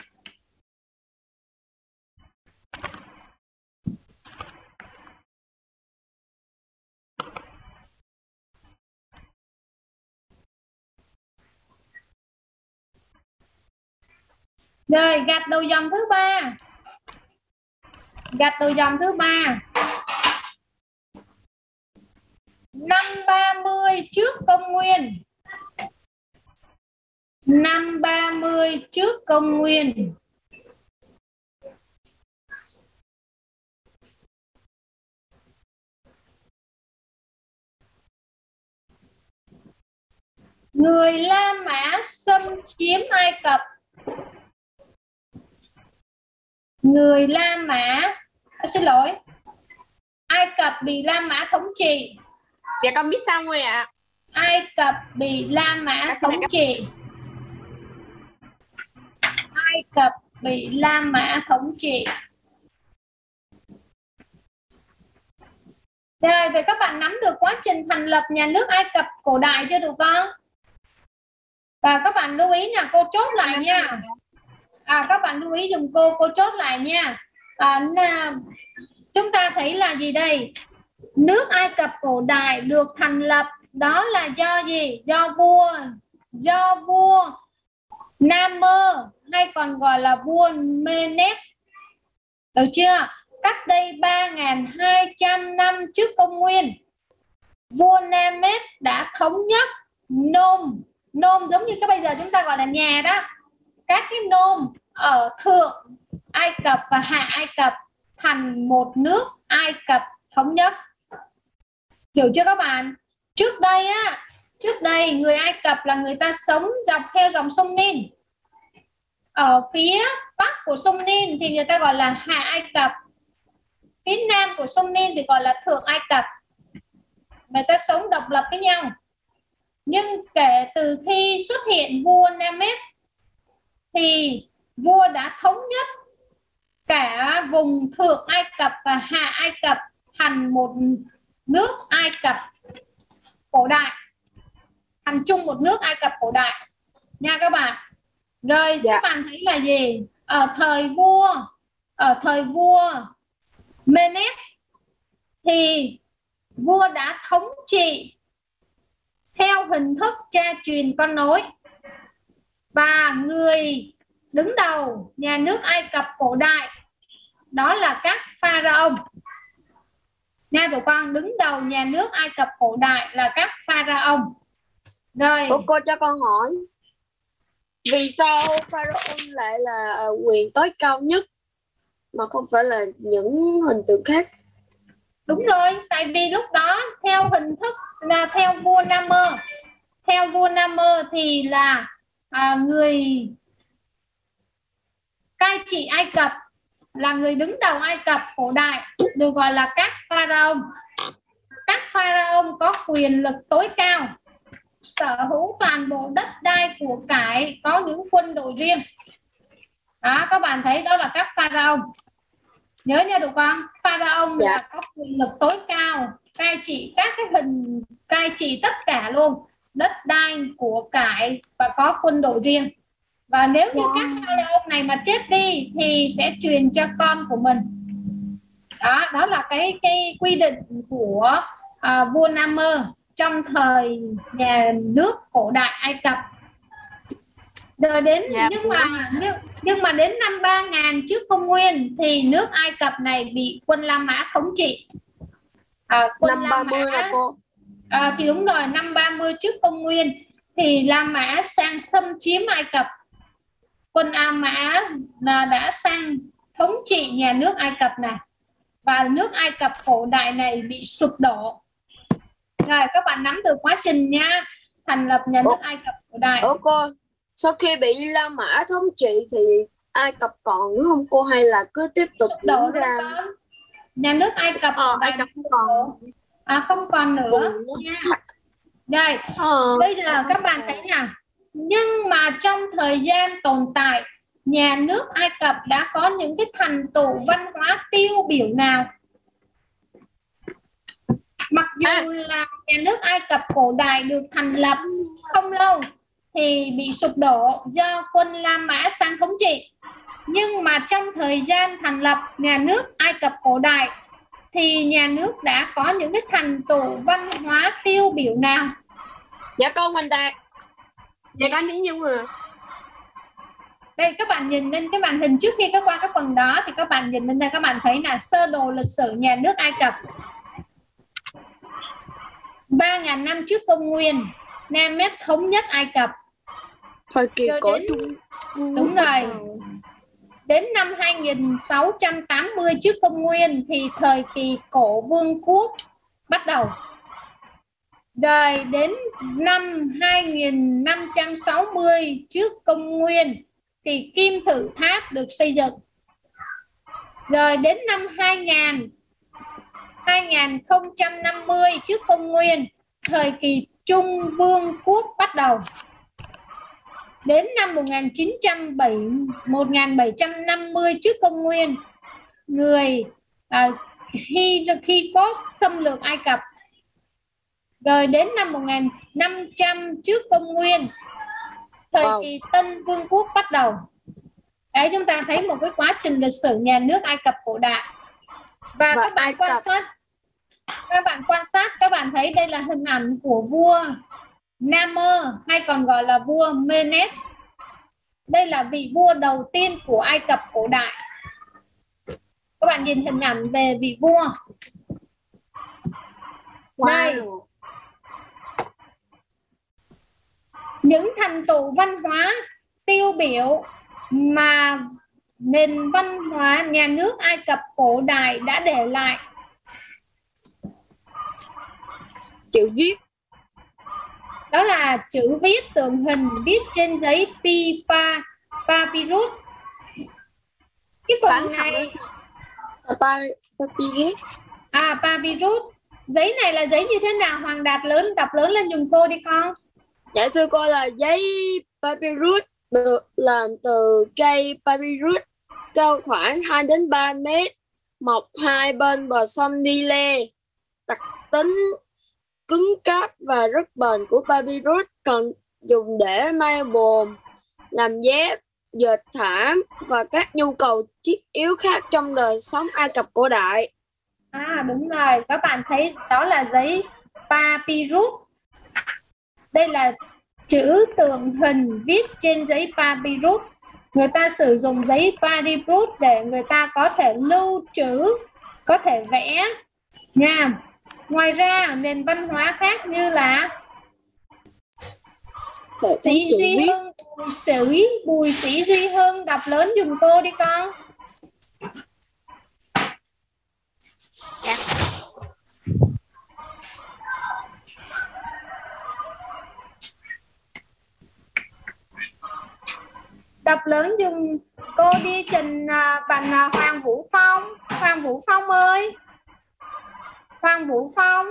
Rồi, gạch đầu dòng thứ ba. Gạch đầu dòng thứ ba. Năm ba mươi trước công nguyên. Năm ba mươi trước công nguyên. Người La Mã xâm chiếm Ai Cập. Người La Mã, à, xin lỗi, Ai Cập bị La Mã thống trị. Dạ con biết xong rồi ạ. À. Ai Cập bị La Mã thống trị. Ai Cập bị La Mã thống trị. Rồi, vậy các bạn nắm được quá trình thành lập nhà nước Ai Cập cổ đại chưa tụi con? Và các bạn lưu ý là cô chốt lại nha. À, các bạn lưu ý dùm cô, cô chốt lại nha. À, chúng ta thấy là gì đây? Nước Ai Cập cổ đại được thành lập đó là do gì? Do vua, do vua Namer hay còn gọi là vua Menes. Được chưa? Cách đây ba nghìn hai trăm năm trước công nguyên, vua Names đã thống nhất nôm, nôm giống như cái bây giờ chúng ta gọi là nhà đó. Các cái nôm ở thượng Ai Cập và hạ Ai Cập thành một nước Ai Cập thống nhất. Hiểu chưa các bạn? Trước đây á, trước đây người Ai Cập là người ta sống dọc theo dòng sông Nin. Ở phía bắc của sông Nin thì người ta gọi là hạ Ai Cập. Phía nam của sông Nin thì gọi là thượng Ai Cập. Người ta sống độc lập với nhau. Nhưng kể từ khi xuất hiện vua Names thì vua đã thống nhất cả vùng thượng Ai Cập và hạ Ai Cập thành một nước Ai Cập cổ đại, thành chung một nước Ai Cập cổ đại nha các bạn. Rồi dạ. Các bạn thấy là gì? Ở thời vua ở thời vua Menes thì vua đã thống trị theo hình thức cha truyền con nối, và người đứng đầu nhà nước Ai Cập cổ đại đó là các pharaoh nha tụi con. Đứng đầu nhà nước Ai Cập cổ đại là các pharaoh. Rồi cô, cô cho con hỏi, vì sao pharaoh lại là quyền tối cao nhất mà không phải là những hình tượng khác? Đúng rồi, tại vì lúc đó theo hình thức là theo vua Namer. Theo vua Namer thì là à, người cai trị Ai Cập, là người đứng đầu Ai Cập cổ đại, được gọi là các pharaoh. Các pharaoh có quyền lực tối cao, sở hữu toàn bộ đất đai của cải, có những quân đội riêng. Đó, các bạn thấy đó là các pharaoh. Nhớ nha tụi con, pharaoh dạ. là có quyền lực tối cao, cai trị các cái hình, cai trị tất cả luôn, đất đai của cải và có quân đội riêng. Và nếu như các pharaoh này mà chết đi thì sẽ truyền cho con của mình. Đó, đó là cái cái quy định của à, vua Nam-mơ trong thời nhà nước cổ đại Ai Cập. Rồi đến Dạ, nhưng mà nhưng, nhưng mà đến năm ba nghìn trước công nguyên thì nước Ai Cập này bị quân La Mã thống trị. À, quân Năm La ba mươi Mã, là cô. à, thì đúng rồi, năm ba mươi trước công nguyên thì La Mã sang xâm chiếm Ai Cập. Quân A Mã là đã sang thống trị nhà nước Ai Cập này, và nước Ai Cập cổ đại này bị sụp đổ. Rồi các bạn nắm được quá trình nha, thành lập nhà nước Ai Cập cổ đại. Ủa cô, sau khi bị La Mã thống trị thì Ai Cập còn nữa không cô, hay là cứ tiếp tục Sụp đổ diễn ra? con. Nhà nước Ai Cập Ờ, cổ Ai đại Cập sụp còn. đổ. À, không còn nữa nha. Đây, Ờ. bây giờ các bạn thấy nào, nhưng mà trong thời gian tồn tại, nhà nước Ai Cập đã có những cái thành tựu văn hóa tiêu biểu nào? Mặc dù À. là nhà nước Ai Cập cổ đại được thành lập không lâu thì bị sụp đổ do quân La Mã sang thống trị, nhưng mà trong thời gian thành lập nhà nước Ai Cập cổ đại thì nhà nước đã có những cái thành tựu văn hóa tiêu biểu nào? Dạ con Hoành Đạt. Dạ con Thí Nhung à. Đây các bạn nhìn lên cái màn hình trước khi các qua cái phần đó thì các bạn nhìn lên đây, các bạn thấy là sơ đồ lịch sử nhà nước Ai Cập. ba nghìn năm trước công nguyên, Nam Mét thống nhất Ai Cập. Thời kỳ Rồi cổ đến- Trung. Đúng rồi. Đến năm hai nghìn sáu trăm tám mươi trước công nguyên thì thời kỳ cổ vương quốc bắt đầu. Rồi đến năm hai nghìn năm trăm sáu mươi trước công nguyên thì kim tự tháp được xây dựng. Rồi đến năm hai nghìn, hai nghìn không trăm năm mươi trước công nguyên, thời kỳ Trung Vương quốc bắt đầu. Đến năm một nghìn chín trăm bảy mươi, một nghìn bảy trăm năm mươi trước công nguyên, người à, khi khi có xâm lược Ai Cập. Rồi đến năm một nghìn năm trăm trước công nguyên, thời Wow. kỳ Tân Vương quốc bắt đầu. Đấy, chúng ta thấy một cái quá trình lịch sử nhà nước Ai Cập cổ đại. Và, Và các bạn Ai quan Cập- sát, các bạn quan sát, các bạn thấy đây là hình ảnh của vua Nam-mơ hay còn gọi là vua Menes. Đây là vị vua đầu tiên của Ai Cập cổ đại. Các bạn nhìn hình ảnh về vị vua. Đây. Wow. Những thành tựu văn hóa tiêu biểu mà nền văn hóa nhà nước Ai Cập cổ đại đã để lại. Chữ viết. Đó là chữ viết tượng hình viết trên giấy pipa, papyrus. Cái phần Toán học này Papyrus. à papyrus. Giấy này là giấy như thế nào? Hoàng Đạt lớn đọc lớn lên giùm cô đi con. Dạ thưa cô, là giấy papyrus được làm từ cây papyrus cao khoảng hai đến ba mét, mọc hai bên bờ sông Nile. Đặc tính cứng cáp và rất bền của papyrus còn dùng để may bồn, làm dép, dệt thảm và các nhu cầu thiết yếu khác trong đời sống Ai Cập cổ đại. À đúng rồi, các bạn thấy đó là giấy papyrus. Đây là chữ tượng hình viết trên giấy papyrus. Người ta sử dụng giấy papyrus để người ta có thể lưu trữ, có thể vẽ nha. Ngoài ra nền văn hóa khác như là Sĩ Duy Hưng, Bùi Sĩ, Bùi Sĩ Duy Hưng, đọc lớn giùm cô đi con. Dạ. Đọc lớn giùm cô đi. Trình à, bạn à, Hoàng Vũ Phong. Hoàng Vũ Phong ơi. Hoàng Vũ Phong.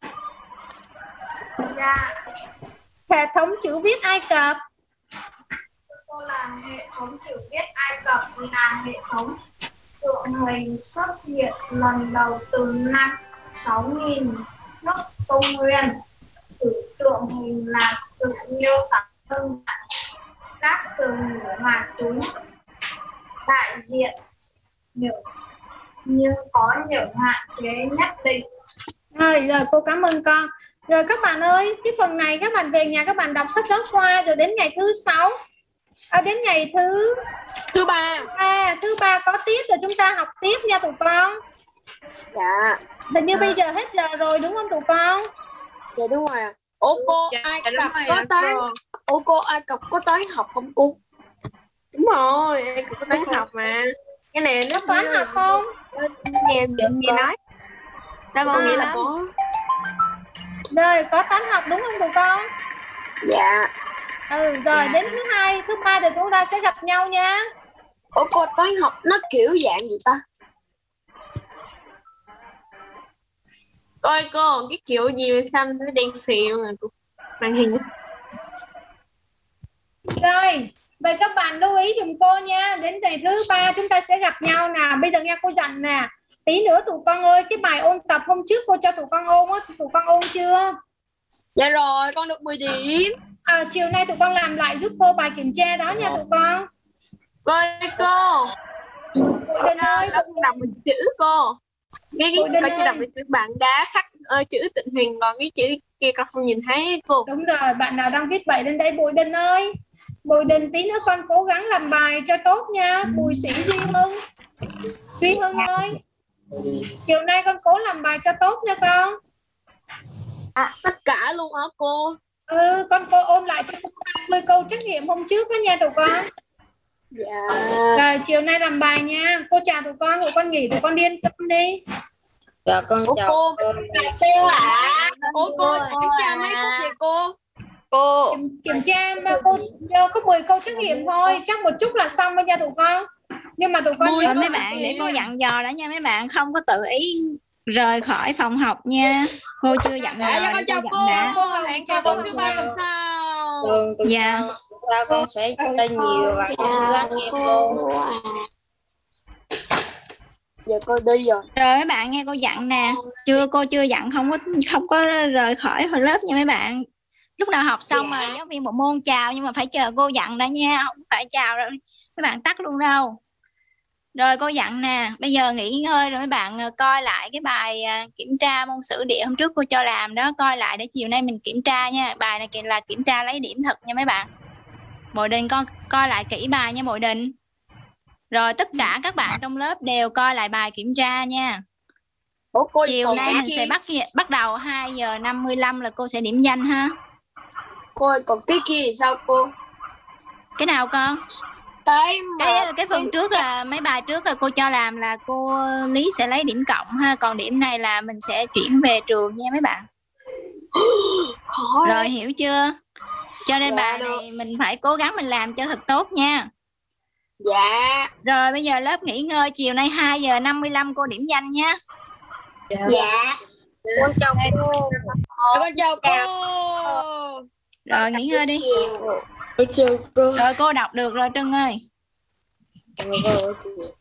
Dạ. Hệ thống chữ viết Ai Cập. Cô là hệ thống chữ viết Ai Cập là hệ thống tượng hình xuất hiện lần đầu từ năm sáu nghìn nước công nguyên. Chữ tượng hình là tự miêu tả đơn giản các từ ngữ mà chúng đại diện những nhưng có những hạn chế nhất định. Rồi, rồi cô cảm ơn con. Rồi các bạn ơi, cái phần này các bạn về nhà các bạn đọc sách giáo khoa, rồi đến ngày thứ sáu, à, đến ngày thứ thứ ba, à, thứ ba có tiết rồi chúng ta học tiếp nha tụi con. Dạ. Hình như à. bây giờ hết giờ rồi đúng không tụi con? Dạ đúng rồi. Ô cô dạ, Ai dạ, Cập rồi, có toán. Ô cô Ai Cập có toán học không cô? Đúng rồi, Ai Cập có toán học mà. Cái này nó có toán học không? Nghe nghe nói. Đâu Có con nghĩa nghĩ là là có. Rồi có toán học đúng không tụi con? Dạ. Ừ rồi Dạ. đến thứ hai, thứ ba thì chúng ta sẽ gặp nhau nha. Ô cô toán học nó kiểu dạng gì ta? Coi cô, cái kiểu gì mà xanh nó đen xịu rồi cô. Màn hình. Rồi, vậy các bạn lưu ý dùm cô nha. Đến ngày thứ ba chúng ta sẽ gặp nhau nè. Bây giờ nghe cô dặn nè. Tí nữa tụi con ơi, cái bài ôn tập hôm trước cô cho tụi con ôn á, tụi con ôn chưa? Dạ rồi, con được mười điểm. À, chiều nay tụi con làm lại giúp cô bài kiểm tra đó nha tụi con. Coi cô. Bụi Đình ơi, đọc đọc một chữ cô. Cái cái coi chữ đọc một chữ bạn đá khắc uh, chữ tình hình, còn cái chữ kia con không nhìn thấy cô. Đúng rồi, bạn nào đang viết vậy lên đây. Bụi Đình ơi, Bụi Đình tí nữa con cố gắng làm bài cho tốt nha. Bùi Sĩ Duy Hưng, Duy Hưng ơi, chiều nay con cố làm bài cho tốt nha con. À, tất cả luôn hả cô? Ừ, con cô ôn lại cho hai mươi câu trắc nghiệm hôm trước đó nha tụi con. Dạ. Rồi chiều nay làm bài nha. Cô chào tụi con, tụi con nghỉ, tụi con đi ăn cơm đi. Dạ con Ô, chào cô. Cô ạ. Ô cô kiểm tra mấy phút vậy cô? Cô Kiểm, kiểm tra mà cô có mười câu trắc nghiệm thôi, chắc một chút là xong rồi nha tụi con. Nhưng mà tụi con rồi mấy bạn để cô dặn dò đã nha, mấy bạn không có tự ý rời khỏi phòng học nha. Cô chưa dặn dò. Dạ, con chào cô. Cô hẹn chào cô thứ ba tuần sau. Dạ. Sao con sẽ tên nhiều và con sẽ lắng nghe cô. Giờ cô đi rồi. Rồi mấy bạn nghe cô dặn nè. Chưa cô chưa dặn không có không có rời khỏi lớp nha mấy bạn. Lúc nào học xong mà giáo viên bộ môn chào, nhưng mà phải chờ cô dặn đã nha, không phải chào rồi mấy bạn tắt luôn đâu. Rồi cô dặn nè, bây giờ nghỉ ngơi rồi mấy bạn coi lại cái bài kiểm tra môn sử địa hôm trước cô cho làm đó, coi lại để chiều nay mình kiểm tra nha. Bài này là kiểm tra lấy điểm thật nha mấy bạn. Bội Đình con coi lại kỹ bài nha Bội Đình. Rồi tất cả các bạn trong lớp đều coi lại bài kiểm tra nha. Ủa, cô chiều nay mình gì? sẽ bắt bắt đầu hai giờ năm mươi lăm là cô sẽ điểm danh ha. Cô ơi, còn cái kia thì sao cô? Cái nào con? Cái mà cái cái phần trước là mấy bài trước là cô cho làm là cô Lý sẽ lấy điểm cộng ha, còn điểm này là mình sẽ chuyển về trường nha mấy bạn. Khó rồi đấy. Hiểu chưa? Cho nên dạ, bài được. này mình phải cố gắng mình làm cho thật tốt nha. Dạ. Rồi bây giờ lớp nghỉ ngơi, chiều nay hai giờ năm mươi lăm cô điểm danh nha. Dạ. Dạ. Con chào cô. Con chào cô. Rồi nghỉ ngơi đi. Chào cô. Rồi cô đọc được rồi Trân ơi. Chào cô.